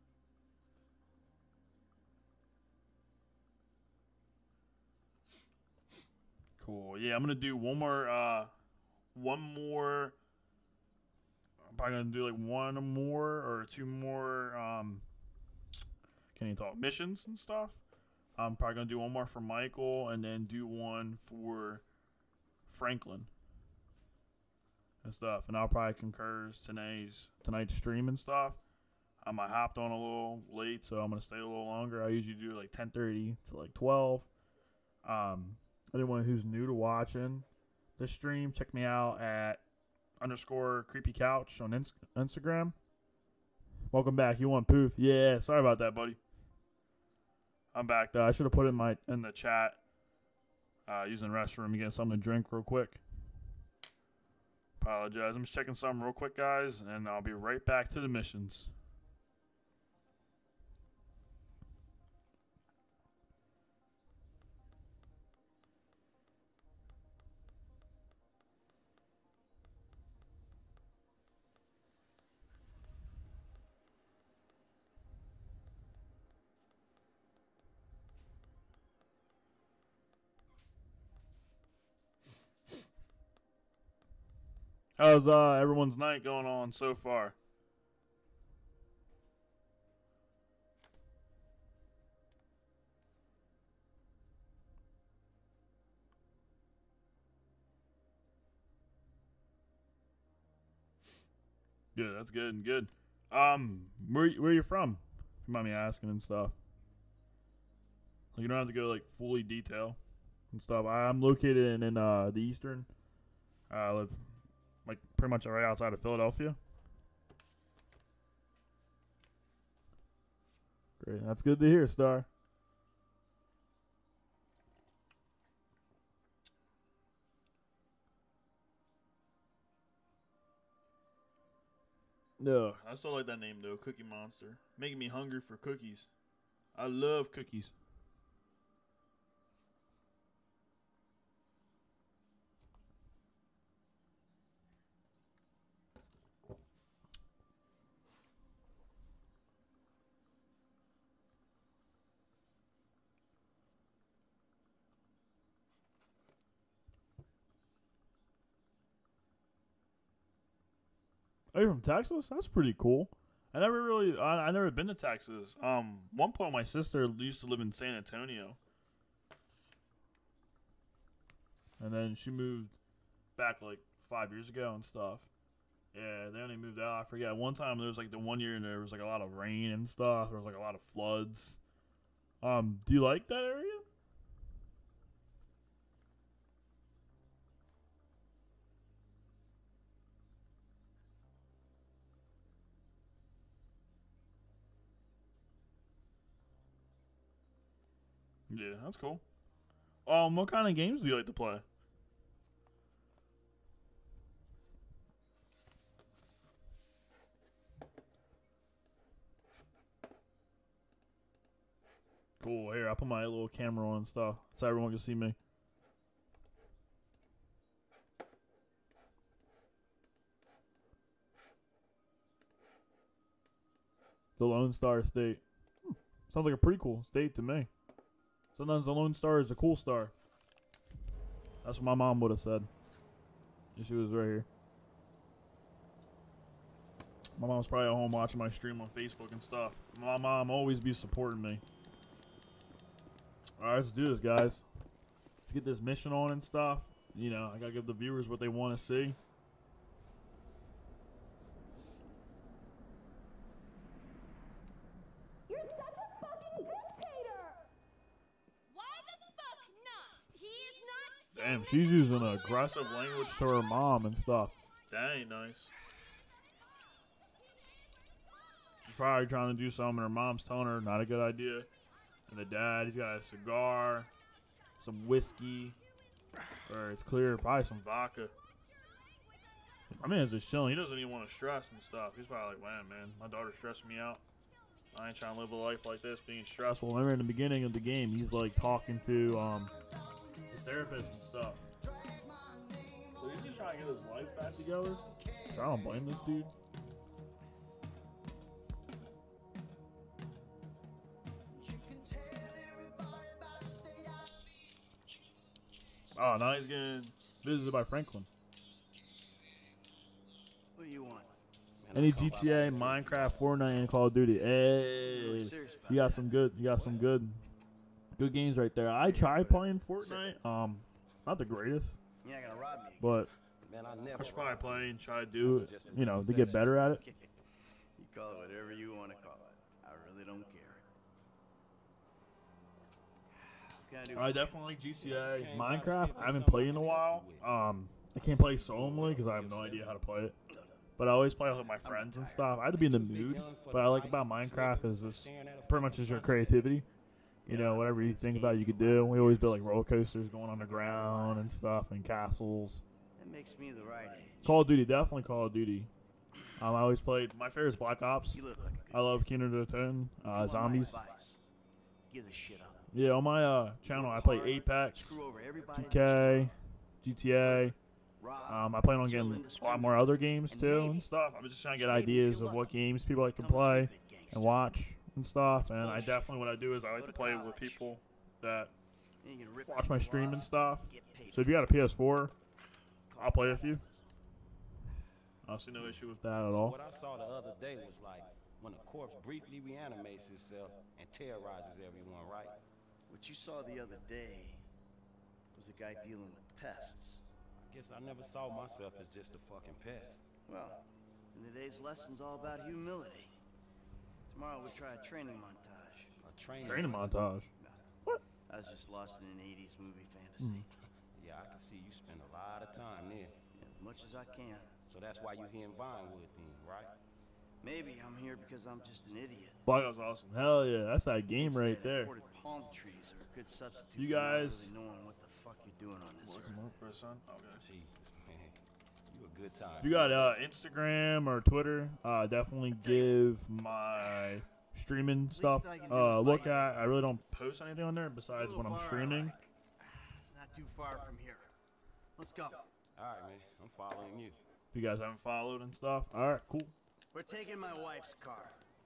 Cool. Yeah, I'm gonna do one more uh one more I'm probably gonna do like one more or two more um can you talk missions and stuff. I'm probably gonna do one more for Michael and then do one for Franklin and stuff. And I'll probably concur tonight's tonight's stream and stuff. Um, I hopped on a little late, so I'm gonna stay a little longer. I usually do like ten thirty to like twelve. Um, anyone who's new to watching the stream, check me out at underscore creepy couch on ins Instagram. Welcome back. You want poof? Yeah. Sorry about that, buddy. I'm back though. I should have put it in my in the chat. Uh, using the restroom to get something to drink real quick. Apologize. I'm just checking something real quick, guys, and I'll be right back to the missions. How's uh, everyone's night going on so far? Good, that's good and good. Um, where where you from? If you mind me asking and stuff. Like, you don't have to go like fully detail and stuff. I'm located in, in uh the eastern. Uh, I live like pretty much right outside of Philadelphia. Great, that's good to hear, Star. No, I still like that name though, Cookie Monster. Making me hungry for cookies. I love cookies. Oh, you're from Texas? That's pretty cool. I never really, I, I never been to Texas. Um, one point my sister used to live in San Antonio, and then she moved back like five years ago and stuff. Yeah, they only moved out. I forget. One time there was like the one year and there was like a lot of rain and stuff. There was like a lot of floods. Um, do you like that area? Yeah, that's cool. Um, what kind of games do you like to play? Cool. Here, I'll put my little camera on and stuff so everyone can see me. The Lone Star State. Hmm. Sounds like a pretty cool state to me. Sometimes the Lone Star is a cool star. That's what my mom would have said if she was right here. My mom's probably at home watching my stream on Facebook and stuff. My mom always be supporting me. Alright, let's do this, guys. Let's get this mission on and stuff. You know, I gotta give the viewers what they want to see. You're such a fucking dictator! Why the fuck not? He is not. Damn, she's using aggressive language to her mom and stuff. That ain't nice. She's probably trying to do something and her mom's telling her not a good idea. And the dad, he's got a cigar, some whiskey, or it's clear, probably some vodka. I mean, it's just chilling. He doesn't even want to stress and stuff. He's probably like, man, man, my daughter's stressing me out. I ain't trying to live a life like this, being stressful. Remember in the beginning of the game, he's like talking to um his therapist and stuff. So he's just trying to get his life back together. So I don't blame this dude. Oh, now he's getting visited by Franklin. What do you want? Any G T A, Minecraft, Fortnite, and Call of Duty. Hey, you got some good. You got some good, good games right there. I tried playing Fortnite. Um, not the greatest, You're not gonna rob me. but Man, I never I should probably play and try to do it. You know, to get better at it. You call it whatever you want to call it. I really don't care. What can I do I for you? definitely like G T A, Minecraft. I haven't played in a while. Um, I can't play sololy because I have no idea how to play it. But I always play with my friends and stuff. I have to be in the mood. But I like about Minecraft is this pretty much is your creativity. You know, whatever you think about, you could do. We always build like roller coasters going underground and stuff, and castles. That makes me the right age. Call of Duty, definitely Call of Duty. Um, I always played. My favorite is Black Ops. You look like a good I love Keener to ten, uh, You want my zombies. advice? Give the shit up. Yeah, on my uh, channel I play Apex, Screw over everybody two K, G T A. Um, I plan on getting a lot more other games too and stuff. I'm just trying to get ideas of what games people like to play and watch and stuff. And I definitely, what I do is I like to play with people that watch my stream and stuff. So if you got a P S four, I'll play with you. I see no issue with that at all. What I saw the other day was like when a corpse briefly reanimates itself and terrorizes everyone, right? What you saw the other day was a guy dealing with pests. I guess I never saw myself as just a fucking pest. Well, and today's lesson's all about humility. Tomorrow we'll try a training montage. A training, Training montage. No. What? I was just lost in an eighties movie fantasy. Mm. Yeah, I can see you spend a lot of time there. As much as I can. So that's why you here in Vinewood then, right? Maybe I'm here because I'm just an idiot. Black Ops awesome. Hell yeah, that's that game right there. Imported palm trees are a good substitute You for not guys- really knowing what the fuck you're doing on this earth. Jesus, man. You a good time. If you got uh, Instagram or Twitter, uh, definitely give my streaming stuff uh, look at. I really don't post anything on there besides when I'm streaming. It's not too far from here. Let's go. All right, man. I'm following you. If you guys haven't followed and stuff. All right, cool. We're taking my wife's car.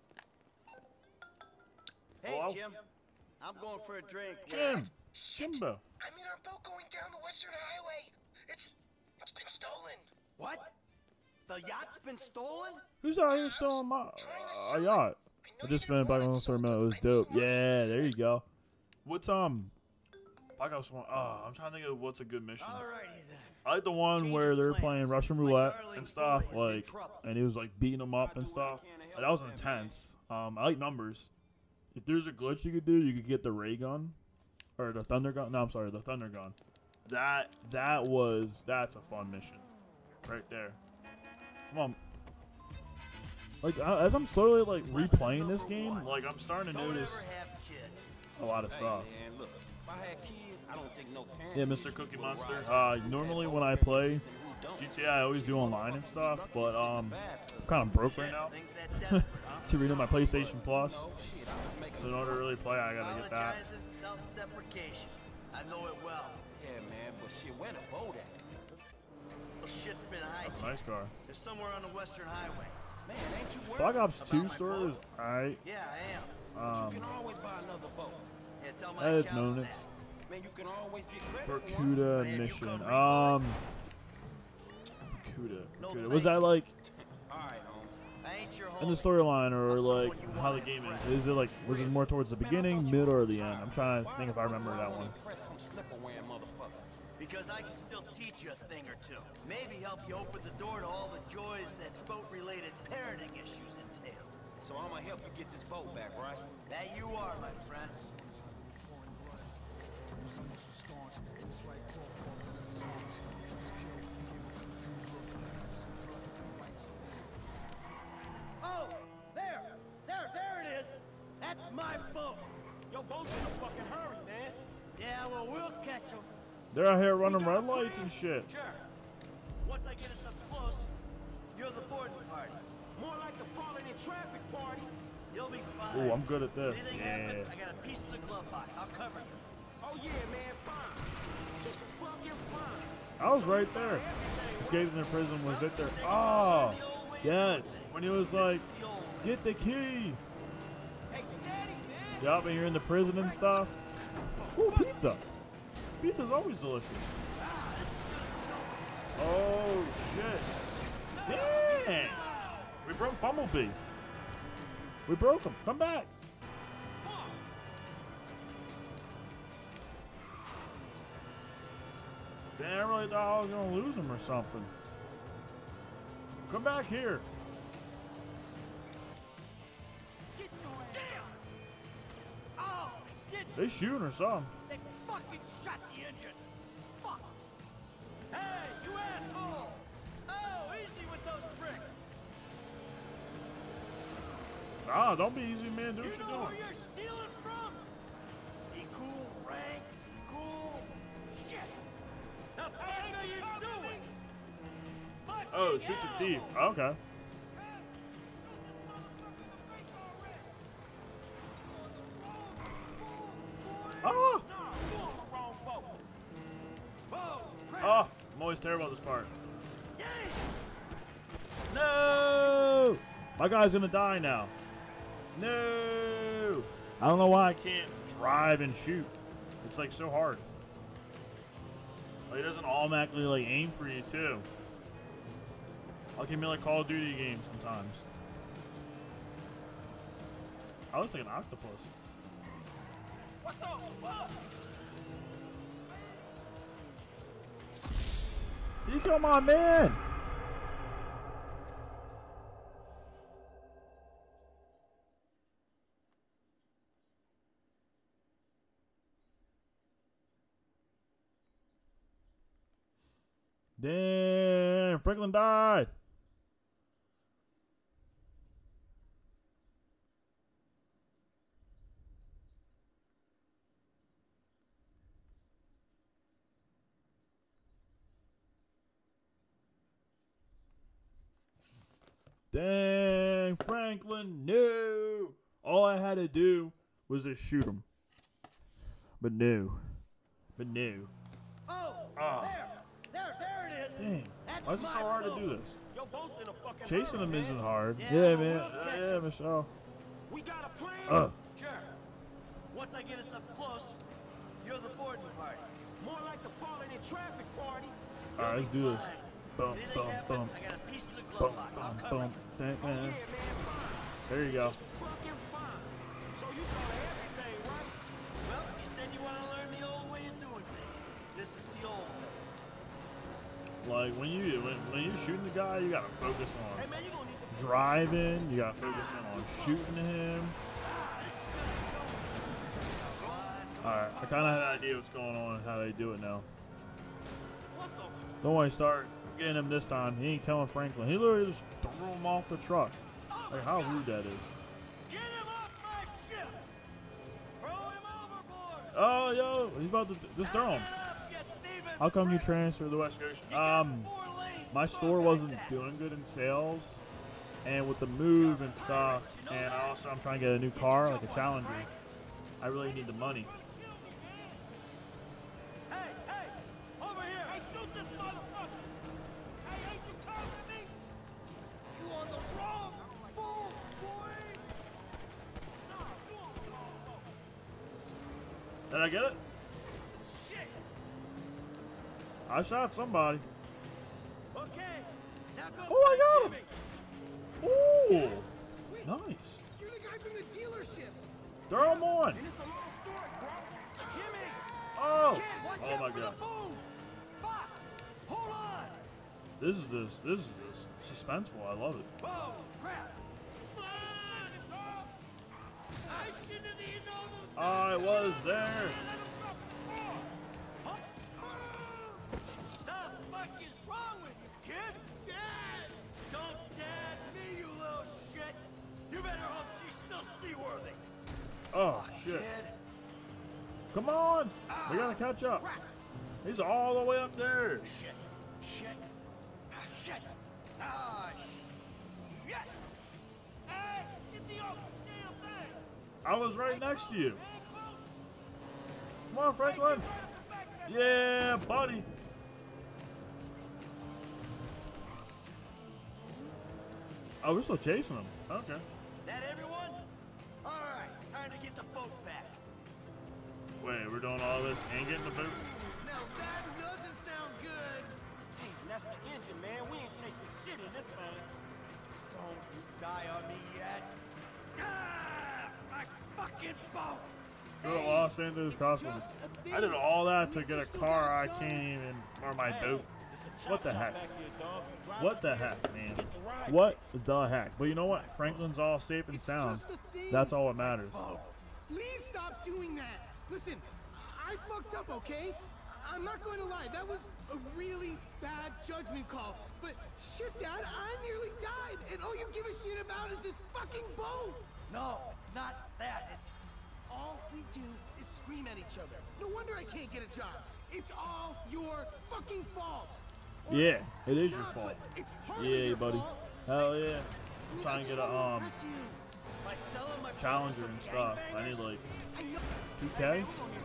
Hey, Hello? Jim. I'm going for a drink. Jim. Jimbo. I'm in our boat going down the Western Highway. It's it's been stolen. What? The yacht's been stolen? Who's out here stealing my uh, yacht? I just spent back on the third minute. It was dope. Yeah, there you go. What's um? Black Ops one. Oh, I'm trying to think of what's a good mission. Alrighty then. I like the one where they're playing Russian roulette and stuff, like, and he was like beating them up and stuff. Like, that was intense. Um, I like numbers. If there's a glitch you could do, you could get the ray gun, or the thunder gun. No, I'm sorry, the thunder gun. That that was that's a fun mission, right there. Come on. Like uh, as I'm slowly like replaying this game, like I'm starting to notice a lot of stuff. Hey, man, look, if I had kids, I don't think no parents Yeah, Mister Cookie Monster. Uh, normally when I play G T A, I always do online and stuff, but um, I'm kind of broke right now to renew my PlayStation Plus. So in order to really play, I gotta get that. Self-deprecation. I know it well. Yeah, man, but shit, where the boat at? Well, shit's been That's hijacked. a nice car. They're somewhere on the Western Highway. Man, ain't you worried Black Ops about two my store boat? is alright. Yeah, I am. Um, You can always buy another boat. Yeah, tell my that is accountant known that. Man, you can always get credit for one. Bermuda Man, you mission. come Um, Bermuda. Bermuda. Was that like All right, home. I ain't your in the homie. storyline, or like how the game is? Is it like was it more towards the beginning, middle, or the end? I'm trying to think if I remember that one. Impress some slipper-wearing motherfucker. Because I can still teach you a thing or two. Maybe help you open the door to all the joys that boat-related parenting issues entail. So I'm gonna help you get this boat back, right? That you are, my friend. Oh, there, there, there it is. That's my boat. Your boat's in a fucking hurry, man. Yeah, well, we'll catch them. They're out here running red lights and shit. Sure. Once I get us up close, you're the boarding party. More like the falling in traffic party. You'll be fine. Ooh, I'm good at this. Anything Yeah. happens, I got a piece of the glove box. I'll cover you. Oh yeah, man, fine. Just fucking fine. I was right there. Escaped in the prison with Victor. Oh, yes. When he was like, get the key. Yup, and you're in the prison and stuff. Ooh, pizza. Pizza's always delicious. Oh, shit. Dang. We broke Bumblebee. We broke him. Come back. Damn, I really thought I was going to lose him or something. Come back here. Get your ass. Oh, They shooting or something. they fucking shot the engine. Fuck. Hey, you asshole. Oh, easy with those bricks. Ah, don't be easy, man. Do what You you're know doing. who you're stealing from? Be cool, Frank. Be cool. Shit. Now, fuck are you doing? Fuck Oh, you. shoot the thief. Okay. Ah! Oh, I'm always terrible at this part. No! My guy's gonna die now. No! I don't know why I can't drive and shoot. It's like so hard. Like, it doesn't automatically like aim for you too. Like in like Call of Duty games sometimes. I was like an octopus. What the fuck? You come on, man! Damn, Franklin died. Dang, Franklin, no. All I had to do was just shoot him. But no. But no. Oh, Ah. there. There, there it is. Dang. That's Why is it so my hard to boat. do this? Your boat's in a fucking Chasing hurry, him isn't man. hard. Yeah, Yeah, but man. we'll catch Yeah, him. Michelle. We got a plan? Uh. Sure. Once I get us up close, you're the boarding party. More like the falling in traffic party. Alright, let's do this. Bum, Anything bum, happens, bum. I got a piece of the Bum, glove box. I'll bum, cover bum. you. Dang, Oh, man. yeah, man, fine. There you go. Just fucking fine. So you thought of everything, right? Well, you said you want to learn the old way of doing things. This is the old way. Like when you when, when you're shooting the guy, you gotta focus on Hey, man, you gonna need to... driving. You gotta focus on shooting him. Alright, I kind of have an idea what's going on and how they do it now. Don't worry, start getting him this time. He ain't killing Franklin. He literally just threw him off the truck. Like how rude that is. Get him off my ship! Throw him overboard! Oh, yo, he's about to just throw him. How come you transferred the West Coast? Um, my store wasn't doing good in sales, and with the move and stuff, and also I'm trying to get a new car, like a Challenger. I really need the money. Hey, hey! Over here! Hey, shoot this motherfucker! Hey, ain't you coming to me? You on the wrong fool, boy! No, you on the wrong boat. Did I get it? Shit! I shot somebody. Okay, now go Oh, I find got him! Jimmy. Ooh, nice. You're the guy from the dealership. Throw him on. And it's a long story, bro. Jimmy! Oh, Kid, watch oh out my for God. the boom! Fuck! Hold on! This is this. This is just suspenseful. I love it. Whoa, crap! I shouldn't have eaten all those I was there. The fuck is wrong with you, kid? Dad! Don't dad me, you little shit! You better hope she's still seaworthy! Oh shit. Come on. We gotta catch up. He's all the way up there. Shit! Shit! Ah, shit! Ah, shit! Hey! Get the old damn I was right next to you. Come on, Franklin. Yeah, buddy. Oh, we're still chasing him. Okay. That everyone? All right, time to get the boat back. Wait, we're doing all this and getting the boat? Now that doesn't sound good. Hey, that's the engine, man. We ain't chasing shit in this thing. Don't you die on me yet. Ah, my fucking boat. Go to Los Angeles Crossroads. I did all that to get a car I can't even, or my boat. What the heck? What the heck, man? What the heck? But you know what? Franklin's all safe and sound. That's all that matters. Please stop doing that. Listen, I fucked up, okay? I'm not going to lie. That was a really bad judgment call. But shit, Dad, I nearly died. And all you give a shit about is this fucking boat. No, it's not that. It's all we do is scream at each other. No wonder I can't get a job. It's all your fucking fault. Or Yeah, it is not, your fault. It's partly Yeah, your buddy. fault. Hell yeah. I'm trying to get a um By selling my challenger and stuff. I need like two K,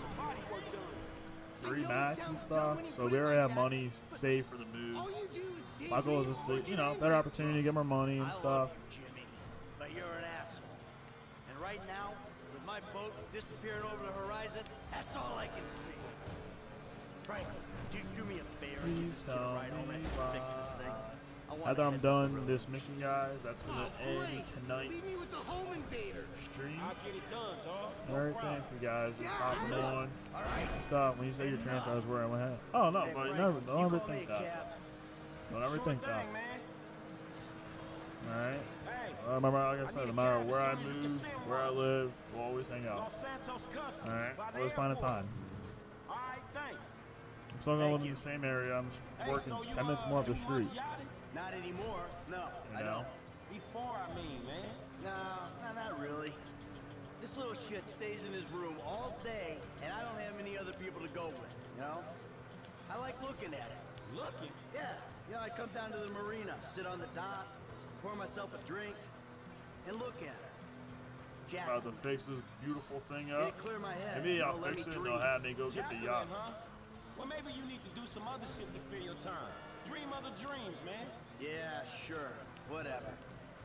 three max and stuff. So we already have money saved for the move. My goal is just to, you know, better opportunity to get more money and stuff. Jimmy, but you're an asshole. And right now, with my boat disappearing over the horizon, that's all I can see. Franklin, could you do me a favor? Please Get a tell ride home me and fix this thing. I want After to I'm head done to the this mission, guys, that's gonna Oh, end great. tonight's Leave me with the home invader. stream. I'll get it done, dog. And everything thank you guys for hopping on. All right. Stop when you say your transfer is where I went. Oh no, Hey, but Frank, never, you don't ever call me think a that. cab. Don't ever Sure think thing, that. man. All right. Hey, Uh, remember, like I I said, need no a matter cab where I as soon as you can move, send where I one. live, we'll always hang out. Los Santos Customs. All right. by the Always find a airport. time. All right, thanks. I'm still gonna live in the same area. I'm just Hey, working so you, ten minutes uh, more up the do much street. yachting? Not anymore. No, You I know. don't. Before, I mean, man. No, no, not really. This little shit stays in his room all day, and I don't have any other people to go with, you know? I like looking at it. Looking? Yeah, you know, I come down to the marina, sit on the dock, pour myself a drink, and look at her. Jack. About to fix this beautiful thing Get up. it clear my head. Maybe I'll Don't let fix me it and dream. they'll have me go get the yacht. Jacqueline, huh? Well, maybe you need to do some other shit to fill your time. Dream other dreams, man. Yeah, sure. Whatever.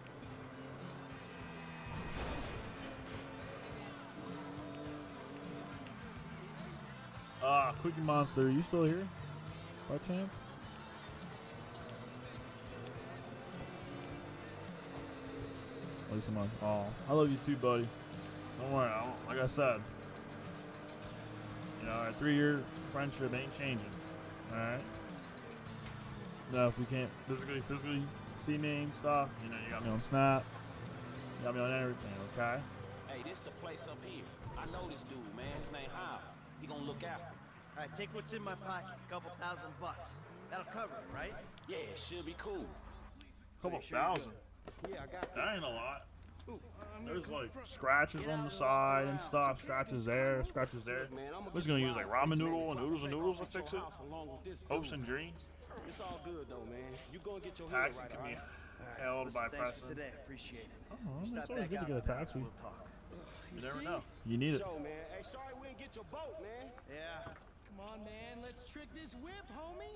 Ah, Cookie Monster, are you still here? By chance? At least I'm on. Oh, I love you too, buddy. Don't worry. I don't, like I said, you know, our three-year friendship ain't changing. All right. No, if we can't physically, physically see me and stuff, you know, you got me on Snap. You got me on everything. Okay. Hey, this the place up here. I know this dude, man. His name Howard. He gonna look after me. All right, take what's in my pocket. A couple thousand bucks. That'll cover it, right? Yeah, it should be cool. Couple sure thousand. Yeah, I got That ain't a lot. Ooh, I'm gonna There's come like front. scratches on the side and stuff, scratches there, scratches there. We're just gonna use like ramen noodle and noodles and noodles to fix it. Hopes and dreams. It's all good though, man. You gonna get your Taxi head right, can be alright? held Listen, by thanks pressing. for today. Appreciate it. Oh, Stop it's always back good to out get a in the taxi. We'll talk. You You never see? know. You need it. Show, man. Hey, sorry we didn't get your boat, man. Yeah. Come on, man. Let's trick this whip, homie.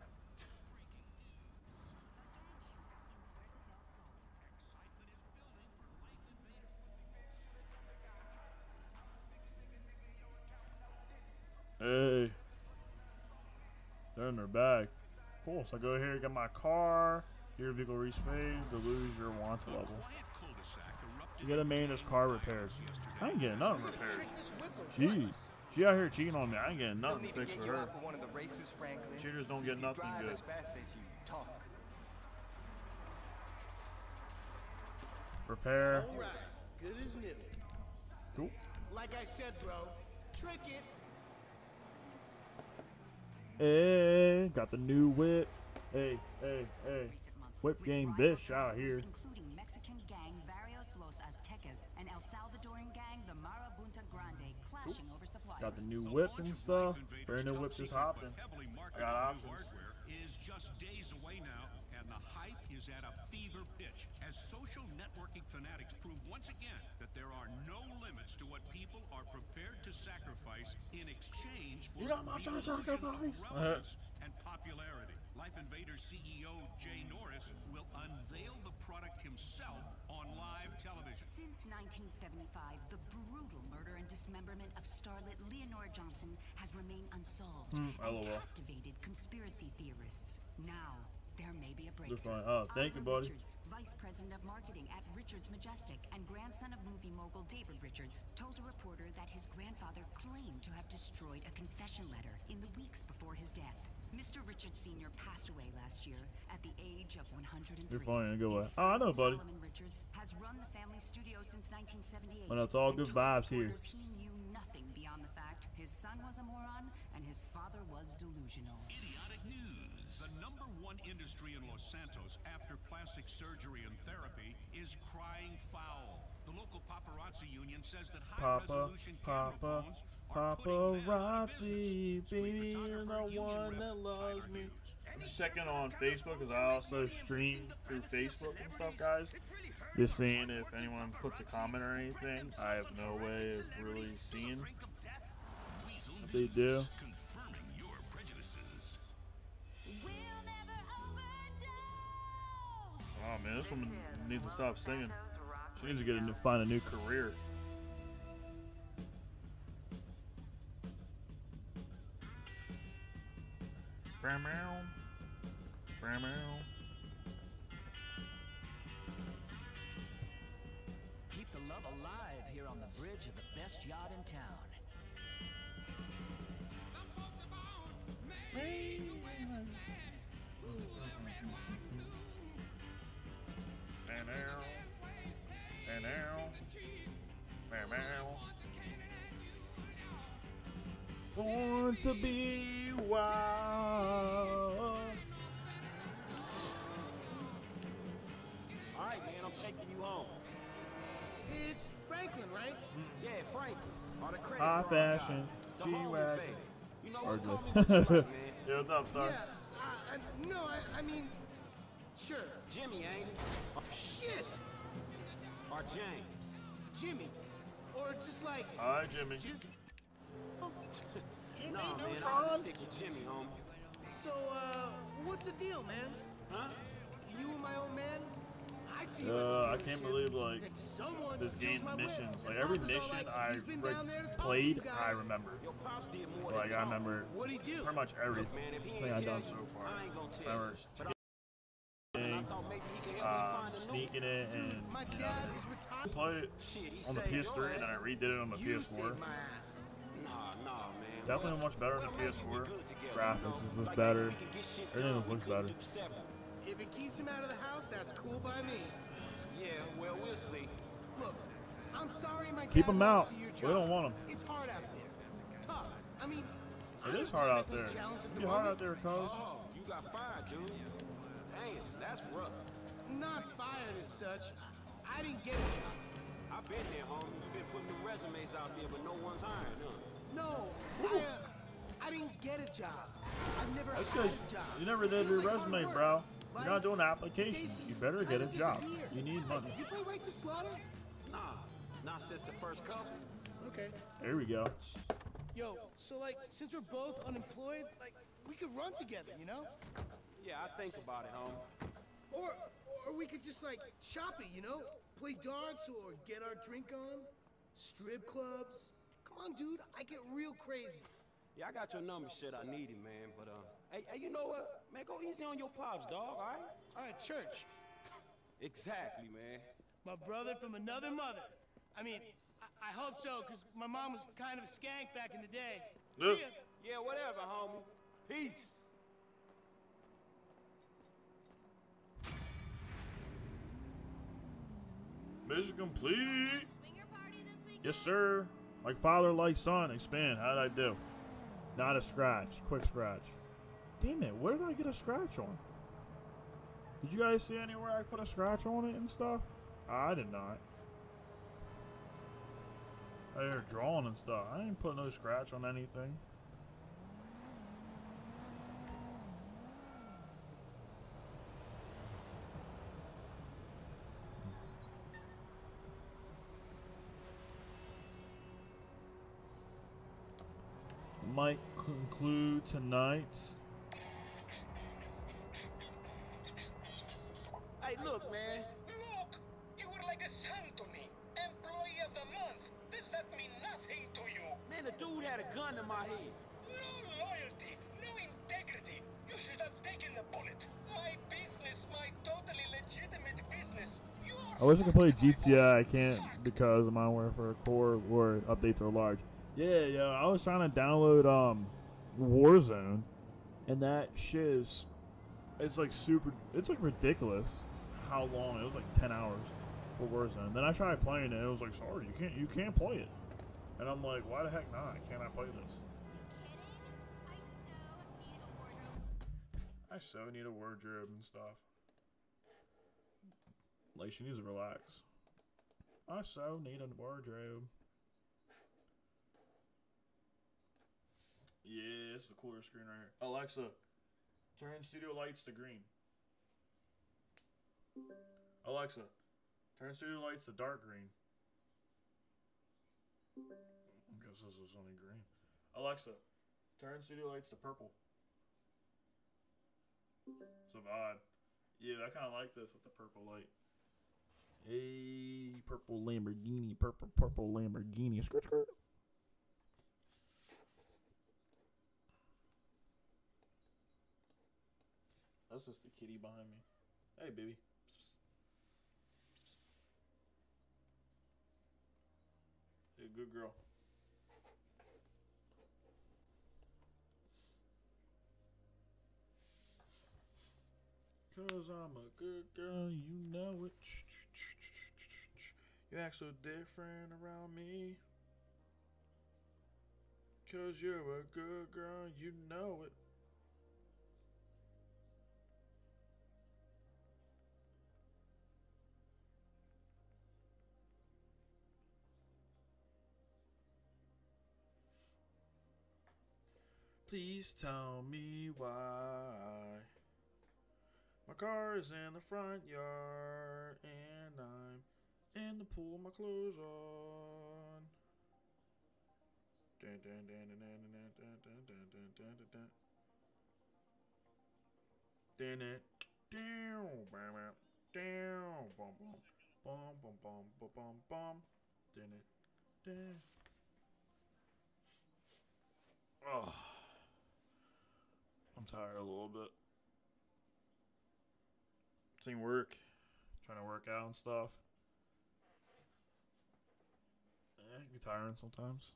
Hey. They're in their bag. Cool. So I go here, get my car. Your vehicle respays to lose your wanted level. You get a maintenance car repaired. I ain't getting nothing repaired. Trick this whip or Jeez. She out here cheating on me. I ain't getting nothing Still need fixed to for get you her. out for one of the races, Franklin. Cheaters don't See get if you nothing drive good. as fast as you talk. Repair. All right. Good as new. Cool. Like I said, bro. Trick it. Hey, got the new whip. Hey, hey, hey. Whip game bitch out here. Including Mexican gang Varios Los Aztecas and El Salvadoran gang the Marabunta Grande clashing over supplies. Got the new whip and stuff. Brand new whip just hopping. I got options. Hardware is just days away now, and the hype is is at a fever pitch as social networking fanatics prove once again that there are no limits to what people are prepared to sacrifice in exchange for You know much the I illusion of sacrifice. relevance and popularity. Life Invaders C E O Jay Norris will unveil the product himself on live television. Since nineteen seventy-five, the brutal murder and dismemberment of starlet Leonore Johnson has remained unsolved Hmm, and LOL. captivated conspiracy theorists. Now, there may be a They're breakthrough. fine. Oh, thank you, Ira buddy. Richards, Vice President of Marketing at Richards Majestic and grandson of movie mogul David Richards, told a reporter that his grandfather claimed to have destroyed a confession letter in the weeks before his death. Mister Richards Senior passed away last year at the age of one hundred and three. You're fine. Go away. His Oh, I know, son, buddy. Solomon Richards has run the family studio since nineteen seventy-eight. Well, it's all and good told vibes here. reporters He knew nothing beyond the fact his son was a moron and his father was delusional. Idiotic news. The number one industry in Los Santos after plastic surgery and therapy is crying foul. The local paparazzi union says that Papa, high-resolution camera Papa, phones are putting them out of paparazzi, business. Street baby, you're photographer the union one rep that loves Tyler me. Hughes. I'm just checking on Facebook because I also stream through Facebook and stuff, guys. Just seeing if anyone puts a comment or anything. I have no way of really seeing what they do. Confirming your prejudices. Oh man, this woman needs to stop singing. She needs to get a new, find a new career. Brow meow. Brow meow. Keep the love alive here on the bridge of the best yacht in town. And now, and now, meow meow. Born to be wild. All right, man, I'm taking you home. It's Franklin, right? Yeah, Franklin. All the credit High for our fashion, guy, the G home wagon. invader. You know Or what? Call me good. what you like, man. Yeah, what's up, Star? Yeah, uh, uh, no, I, I mean, sure. Jimmy, ain't it? Oh, shit! Or James. Jimmy. Or just like... Hi, Jimmy. Nah, man, I'll just stick with Jimmy, homie. So, uh, what's the deal, man? Huh? You and my old man? I see you Uh, I at the can't dealership, believe like and someone this steals game my whip, missions. and Like every Papa's all mission like, I he's been like, down there to talk to played, you guys. I remember. Your pops did more Like than I talk. remember What'd he do? pretty much every Look, man, if he thing ain't I've tell done you, so far. I ain't gonna I tell remember you. But I, getting, I thought maybe he could help me um, find a new sneaking it, and My you dad know, is I retired. played it Shit, he on the saved P S your three, and then I ass. redid it on the You P S four. saved my ass. Nah, nah, man. Definitely much better on the Well, P S maybe four. we good together, Graphics you know? is looks Like better. maybe we can get shit Everything done. We looks couldn't better. do several. If it keeps him out of the house, that's cool by me. Yeah, well, we'll see. Look, I'm sorry my Keep dad him lost out. you your We job. don't want him. It's hard out there. Tough. I mean, It I'm is hard out there. technically challenged at the Be hard moment. out there, cuz. Oh, you got fired, dude. Damn, that's rough. Not fired as such. I, I didn't get a job. I've been there, homie. You've been putting the resumes out there, but no one's hiring, huh? No, I, uh, I didn't get a job. I've never That's had because a job. you never did Feels your like hard resume, work. bro. Like, You're not doing days applications. just You better get a kinda job. disappear. You need money. You play Righteous Slaughter? Nah, not since the first couple. Okay. There we go. Yo, so like, since we're both unemployed, like, we could run together, you know? Yeah, I think about it, homie. Or, or we could just like shop it, you know? Play darts or get our drink on. Strip clubs. Come on, dude, I get real crazy. Yeah, I got your number, shit. I need it, man. But uh, hey, hey, you know what? Man, go easy on your pops, dog. All right? All right, church. Exactly, man. My brother from another mother. I mean, I, I hope so, because my mom was kind of a skank back in the day. Yeah. See ya. Yeah, whatever, homie. Peace. Mission complete. Yes, sir. Like father, like son. Expand. How did I do? Not a scratch. Quick scratch. Damn it. Where did I get a scratch on? Did you guys see anywhere I put a scratch on it and stuff? I did not. I hear drawing and stuff. I ain't put no scratch on anything. might conclude tonight. Hey, look, man. Look! You were like a son to me. Employee of the month. Does that mean nothing to you? Man, the dude had a gun to my head. No loyalty, no integrity. You should have taken the bullet. My business, my totally legitimate business. You I wish I could play G T A. I can't because of Modern Warfare Core where updates are large. Yeah, yeah. I was trying to download um Warzone, and that shit is, it's like super. It's like ridiculous how long. It was like ten hours for Warzone. Then I tried playing it. And it was like, sorry, you can't. You can't play it. And I'm like, why the heck not? Can't I play this? I so need a wardrobe and stuff. Like, she needs to relax. I so need a wardrobe. Yeah, it's the cooler screen right here. Alexa, turn studio lights to green. Alexa, turn studio lights to dark green. I guess this is only green. Alexa, turn studio lights to purple. It's a vibe. Yeah, I kind of like this with the purple light. Hey, purple Lamborghini, purple, purple Lamborghini. Skirt, skirt. That's just the kitty behind me. Hey, baby. You're a good girl. Cause I'm a good girl, you know it. You act so different around me. Cause you're a good girl, you know it. Please tell me why. My car is in the front yard and I'm in the pool, my clothes on. Dun, dun, dun, dun, dun, dun, dun, dun, dun, dun, dun, dun, dun. Dun it. Down, bam, bam, down, bum, bum, bum, bum, bum, bum, bum, bum. Dun it. Dun. Oh, I'm tired a little bit. Seen work, trying to work out and stuff. Yeah, it can be tiring sometimes.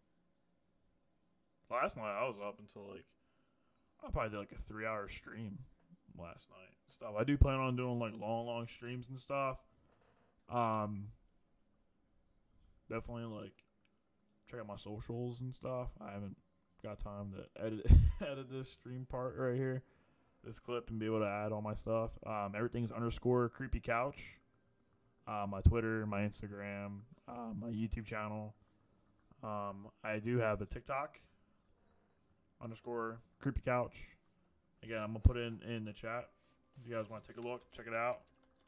Last night I was up until like, I probably did like a three hour stream last night. Stuff. I do plan on doing like long, long streams and stuff. Um, definitely like check out my socials and stuff. I haven't got time to edit edit this stream part right here, this clip, and be able to add all my stuff. Um, everything's underscore creepy couch. Uh, my Twitter, my Instagram, uh, my YouTube channel. Um, I do have a TikTok. Underscore creepy couch. Again, I'm gonna put it in in the chat. If you guys want to take a look, check it out.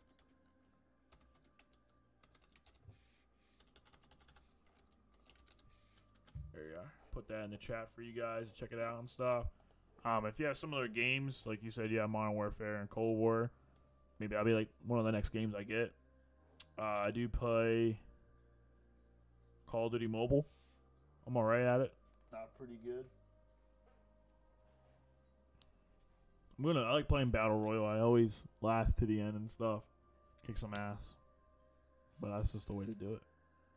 There you are. Put that in the chat for you guys to check it out and stuff. Um, if you have similar games, like you said, you have Modern Warfare and Cold War, maybe I'll be like one of the next games I get. Uh, I do play Call of Duty Mobile. I'm alright at it. Not pretty good. I'm gonna. I like playing Battle Royale. I always last to the end and stuff. Kick some ass. But that's just the way to do it.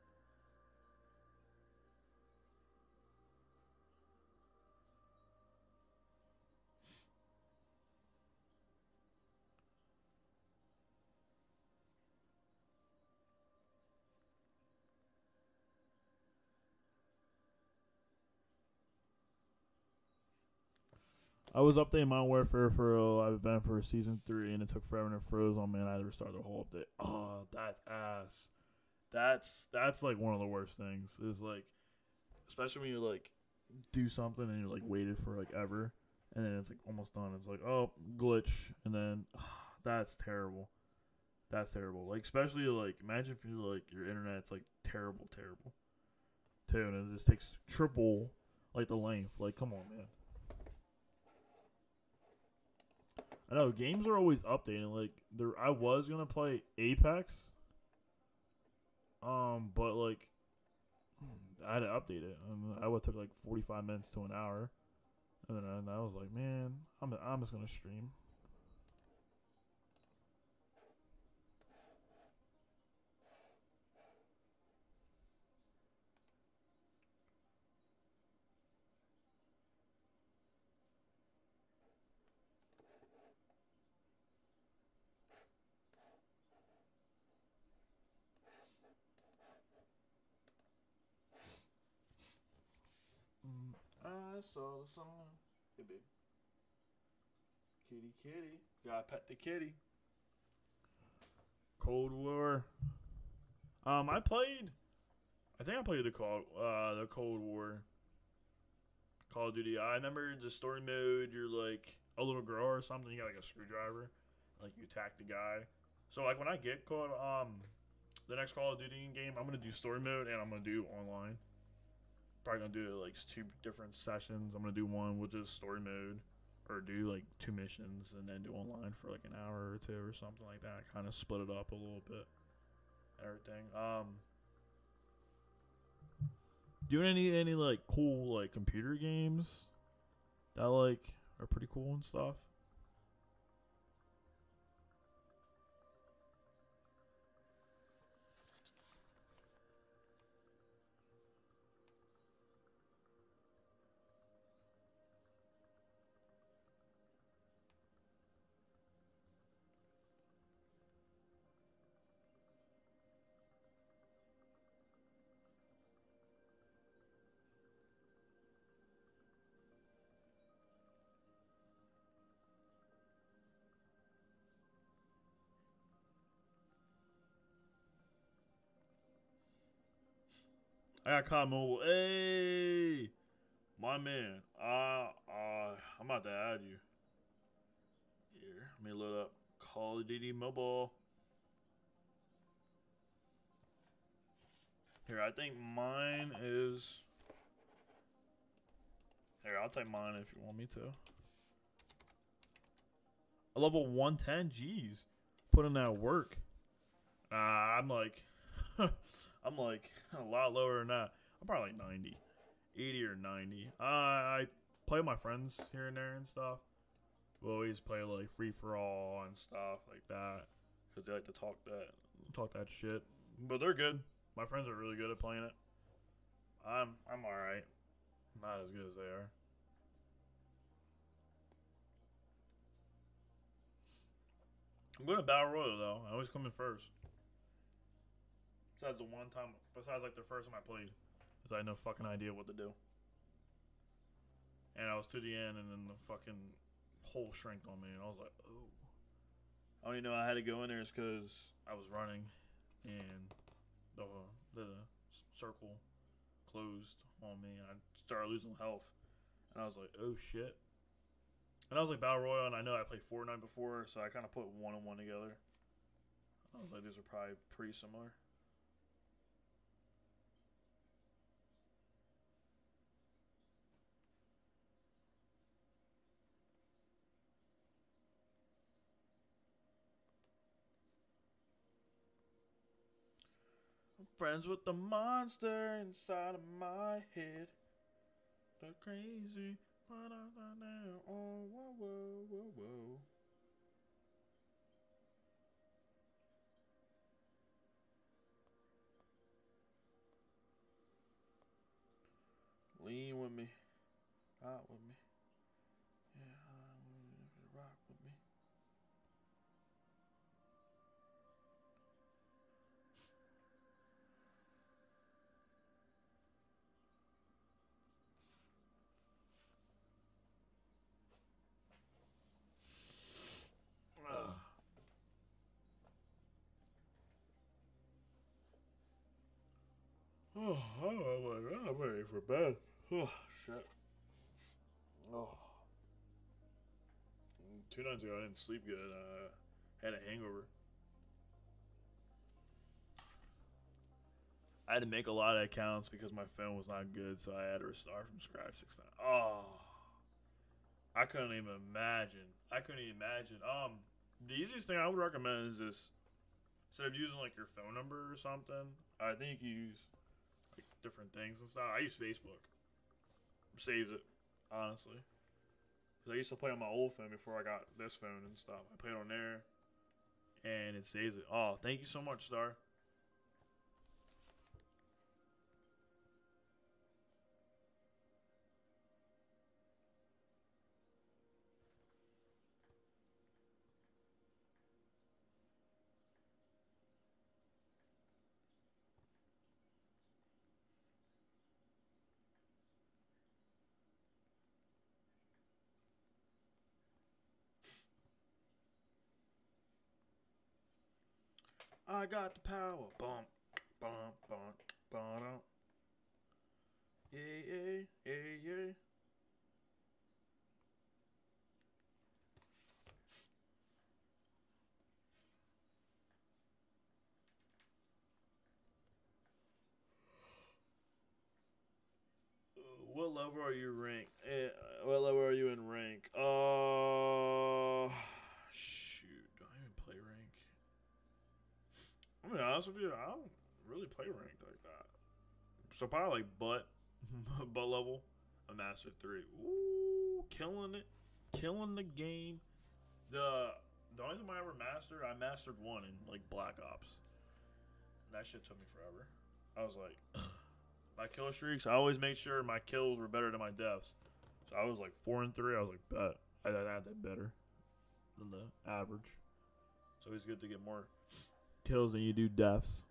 I was updating Modern Warfare for a live event for season three, and it took forever and it froze on me, and I had to restart the whole update. Oh, that's ass. That's that's like one of the worst things. Is like, especially when you like do something and you're like waited for like ever, and then it's like almost done. It's like, oh, glitch, and then oh, that's terrible. That's terrible. Like, especially like imagine if you like your internet's like terrible, terrible, too, and it just takes triple like the length. Like, come on, man. I know games are always updating. Like, there, I was gonna play Apex, um, but like, I had to update it. And I would took like forty-five minutes to an hour, and then I, I was like, man, I'm I'm just gonna stream. I saw the sun. Hey, babe. Kitty, kitty. Gotta pet the kitty. Cold War. Um, I played. I think I played the Cold, uh, the Cold War. Call of Duty. I remember the story mode. You're like a little girl or something. You got like a screwdriver. Like you attack the guy. So like when I get called, um, the next Call of Duty game, I'm gonna do story mode and I'm gonna do online. Probably gonna do like two different sessions. I'm gonna do one with just story mode, or do like two missions and then do online for like an hour or two or something like that. Kind of split it up a little bit. Everything. Um, doing any any like cool like computer games that like are pretty cool and stuff. I got caught mobile. Hey, my man. Uh, uh, I'm about to add you. Here, let me load up Call of Duty Mobile. Here, I think mine is. Here, I'll type mine if you want me to. A level one ten. Jeez, put in that work. Nah, I'm like. I'm like a lot lower than that. I'm probably like ninety, eighty or ninety. Uh, I play with my friends here and there and stuff. We always play like free for all and stuff like that because they like to talk that talk that shit. But they're good. My friends are really good at playing it. I'm I'm all right. Not as good as they are. I'm going to Battle Royale though. I always come in first. Besides the one time, besides like the first time I played, because I had no fucking idea what to do. And I was to the end, and then the fucking hole shrinked on me, and I was like, oh. I only know I had to go in there is because I was running, and the the circle closed on me, and I started losing health, and I was like, oh shit. And I was like Battle Royale, and I know I played Fortnite before, so I kind of put one and one together. I was like, these are probably pretty similar. I'm friends with the monster inside of my head. The crazy. Oh, whoa, whoa, whoa, whoa. Lean with me. Rock with me. Yeah, rock with me. Ugh. Oh, oh my God, I'm ready for bed. Oh, shit. Oh. Two nights ago, I didn't sleep good. Uh, had a hangover. I had to make a lot of accounts because my phone was not good, so I had to restart from scratch six times. Oh, I couldn't even imagine. I couldn't even imagine. Um, the easiest thing I would recommend is this. Instead of using like your phone number or something, I think you use like different things and stuff. I use Facebook. Saves it, honestly. Cause I used to play on my old phone before I got this phone and stuff. I played on there, and it saves it. Oh, thank you so much, Star. I got the power. Bump, bump, bump, bump. Yeah, yeah, yeah, yeah. What level are you rank? Eh, what level are you in rank? Uh, shoot, do I even play rank? I'm gonna be honest with you, I don't really play rank like that. So probably like butt, butt level. A master three. Ooh, killing it, killing the game. The the only time I ever mastered, I mastered one in like Black Ops. And that shit took me forever. I was like, my kill streaks. I always made sure my kills were better than my deaths. So I was like four and three. I was like, bet I had that better than the average. So it's good to get more kills than you do deaths.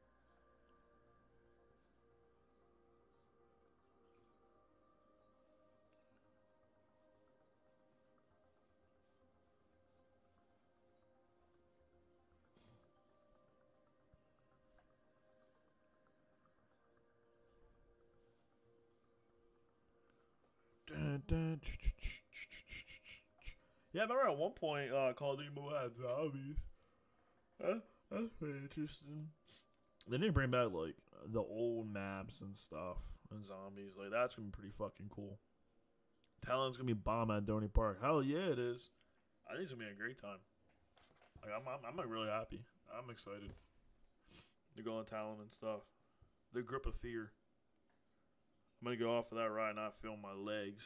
Dun, dun, yeah, I remember at one point uh, Call of Duty Mobile had zombies. Huh? That's pretty interesting. They didn't bring back like the old maps and stuff and zombies. Like that's gonna be pretty fucking cool. Talon's gonna be bomb at Donny Park. Hell yeah, it is. I think it's gonna be a great time. Like I'm, I'm, I'm like really happy. I'm excited to go on Talon and stuff. The grip of fear. I'm gonna go off of that ride and not feel my legs.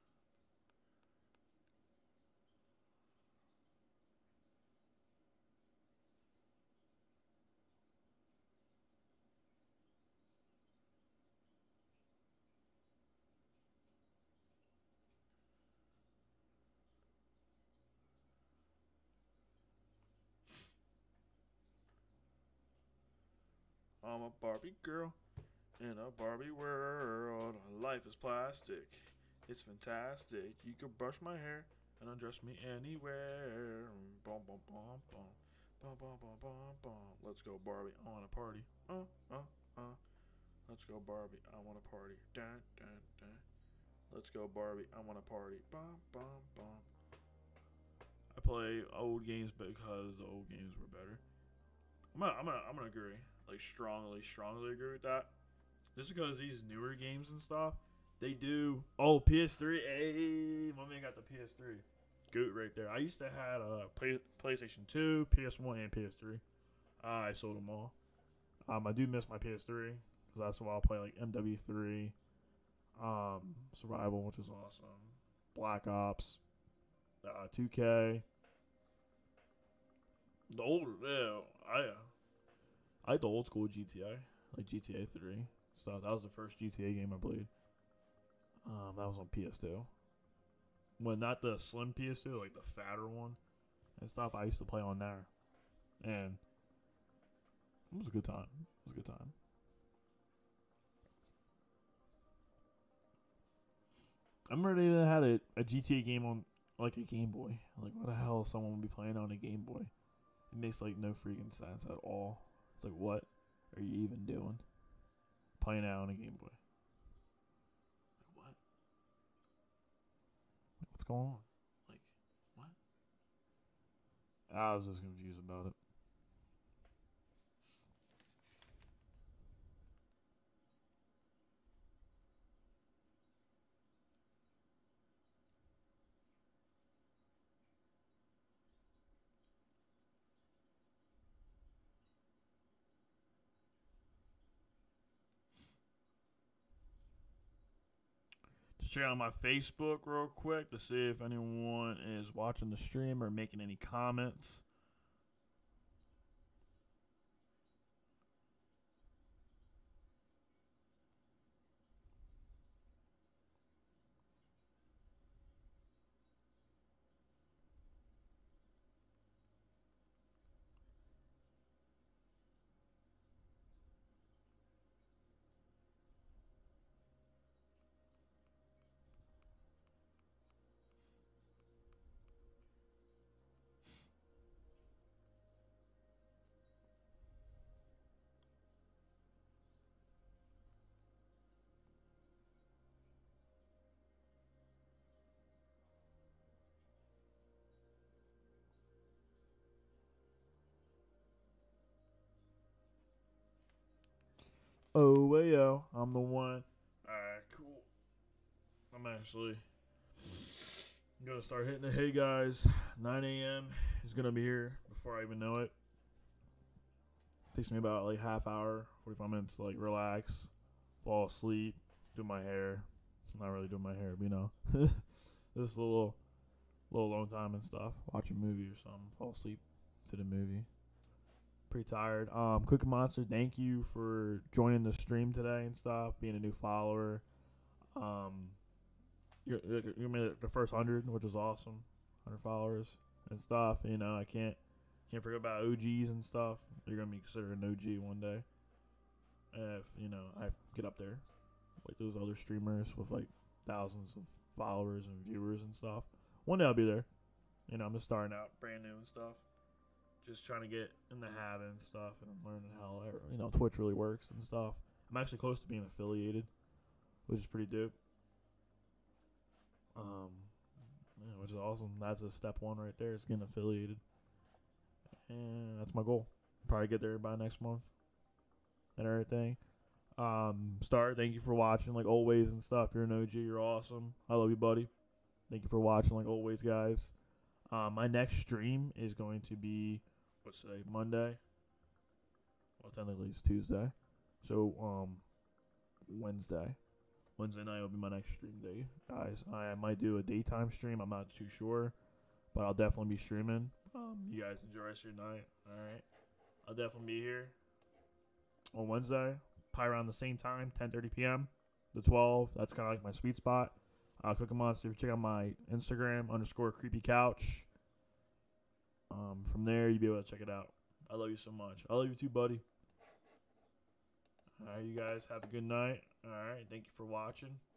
I'm a Barbie girl in a Barbie world. Life is plastic. It's fantastic. You can brush my hair and undress me anywhere. Bum, bum, bum, bum. Bum, bum, bum, bum, bum. Let's go, Barbie. I want to party. Uh, uh, uh. Let's go, Barbie. I want to party. Dun, dun, dun. Let's go, Barbie. I want to party. Bum, bum, bum. I play old games because the old games were better. I'm gonna, I'm gonna, I'm gonna agree. Like strongly, strongly agree with that. Just because these newer games and stuff, they do. Oh, P S three. Hey, my man got the P S three. Goat right there. I used to have a play, PlayStation two, P S one, and P S three. Uh, I sold them all. Um, I do miss my P S three because that's why I'll play like M W three, um, Survival, which is awesome, Black Ops, uh, two K. The older, yeah, I. Uh, I like the old school G T A, like G T A three. So that was the first G T A game I played. Um, that was on P S two. Well, not the slim P S two, like the fatter one and stuff. I used to play on there, and it was a good time. It was a good time. I remember they even had a, a G T A game on like a Game Boy. Like, what the hell? Someone would be playing on a Game Boy? It makes like no freaking sense at all. It's like, what are you even doing? Playing out on a Game Boy. Like, what? Like, what's going on? Like, what? I was just confused about it. check out my Facebook real quick to see if anyone is watching the stream or making any comments. Oh, well, yo, I'm the one. Alright, cool. I'm actually going to start hitting it. Hey, guys, nine a.m. is going to be here before I even know it. Takes me about, like, half hour, forty-five minutes to, like, relax, fall asleep, do my hair. Not really doing my hair, but, you know. Just a little, little alone time and stuff. Watch a movie or something. Fall asleep to the movie. Pretty tired. Um, Cookie Monster, thank you for joining the stream today and stuff, being a new follower. Um, you you made it the first hundred, which is awesome. Hundred followers and stuff. You know, I can't can't forget about O Gs and stuff. You're gonna be considered an O G one day. If you know, I get up there like those other streamers with like thousands of followers and viewers and stuff. One day I'll be there. You know, I'm just starting out, brand new and stuff. Just trying to get in the habit and stuff, and I'm learning how, you know, Twitch really works and stuff. I'm actually close to being affiliated, which is pretty dope. Um, yeah, which is awesome. That's a step one right there, is getting affiliated, and that's my goal. Probably get there by next month and everything. Um, Star, thank you for watching, like always and stuff. You're an O G. You're awesome. I love you, buddy. Thank you for watching, like always, guys. Um, my next stream is going to be, what's today, Monday? Well, technically it's Tuesday. So, um, Wednesday. Wednesday night will be my next stream day, guys. I might do a daytime stream. I'm not too sure, but I'll definitely be streaming. Um, you guys enjoy the rest of your night. All right. I'll definitely be here on Wednesday, probably around the same time, ten thirty p.m. to twelve. That's kind of like my sweet spot. Uh, Cookie Monster, check out my Instagram, underscore creepy couch. Um, from there, you'll be able to check it out. I love you so much. I love you too, buddy. All right, you guys have a good night. All right, thank you for watching.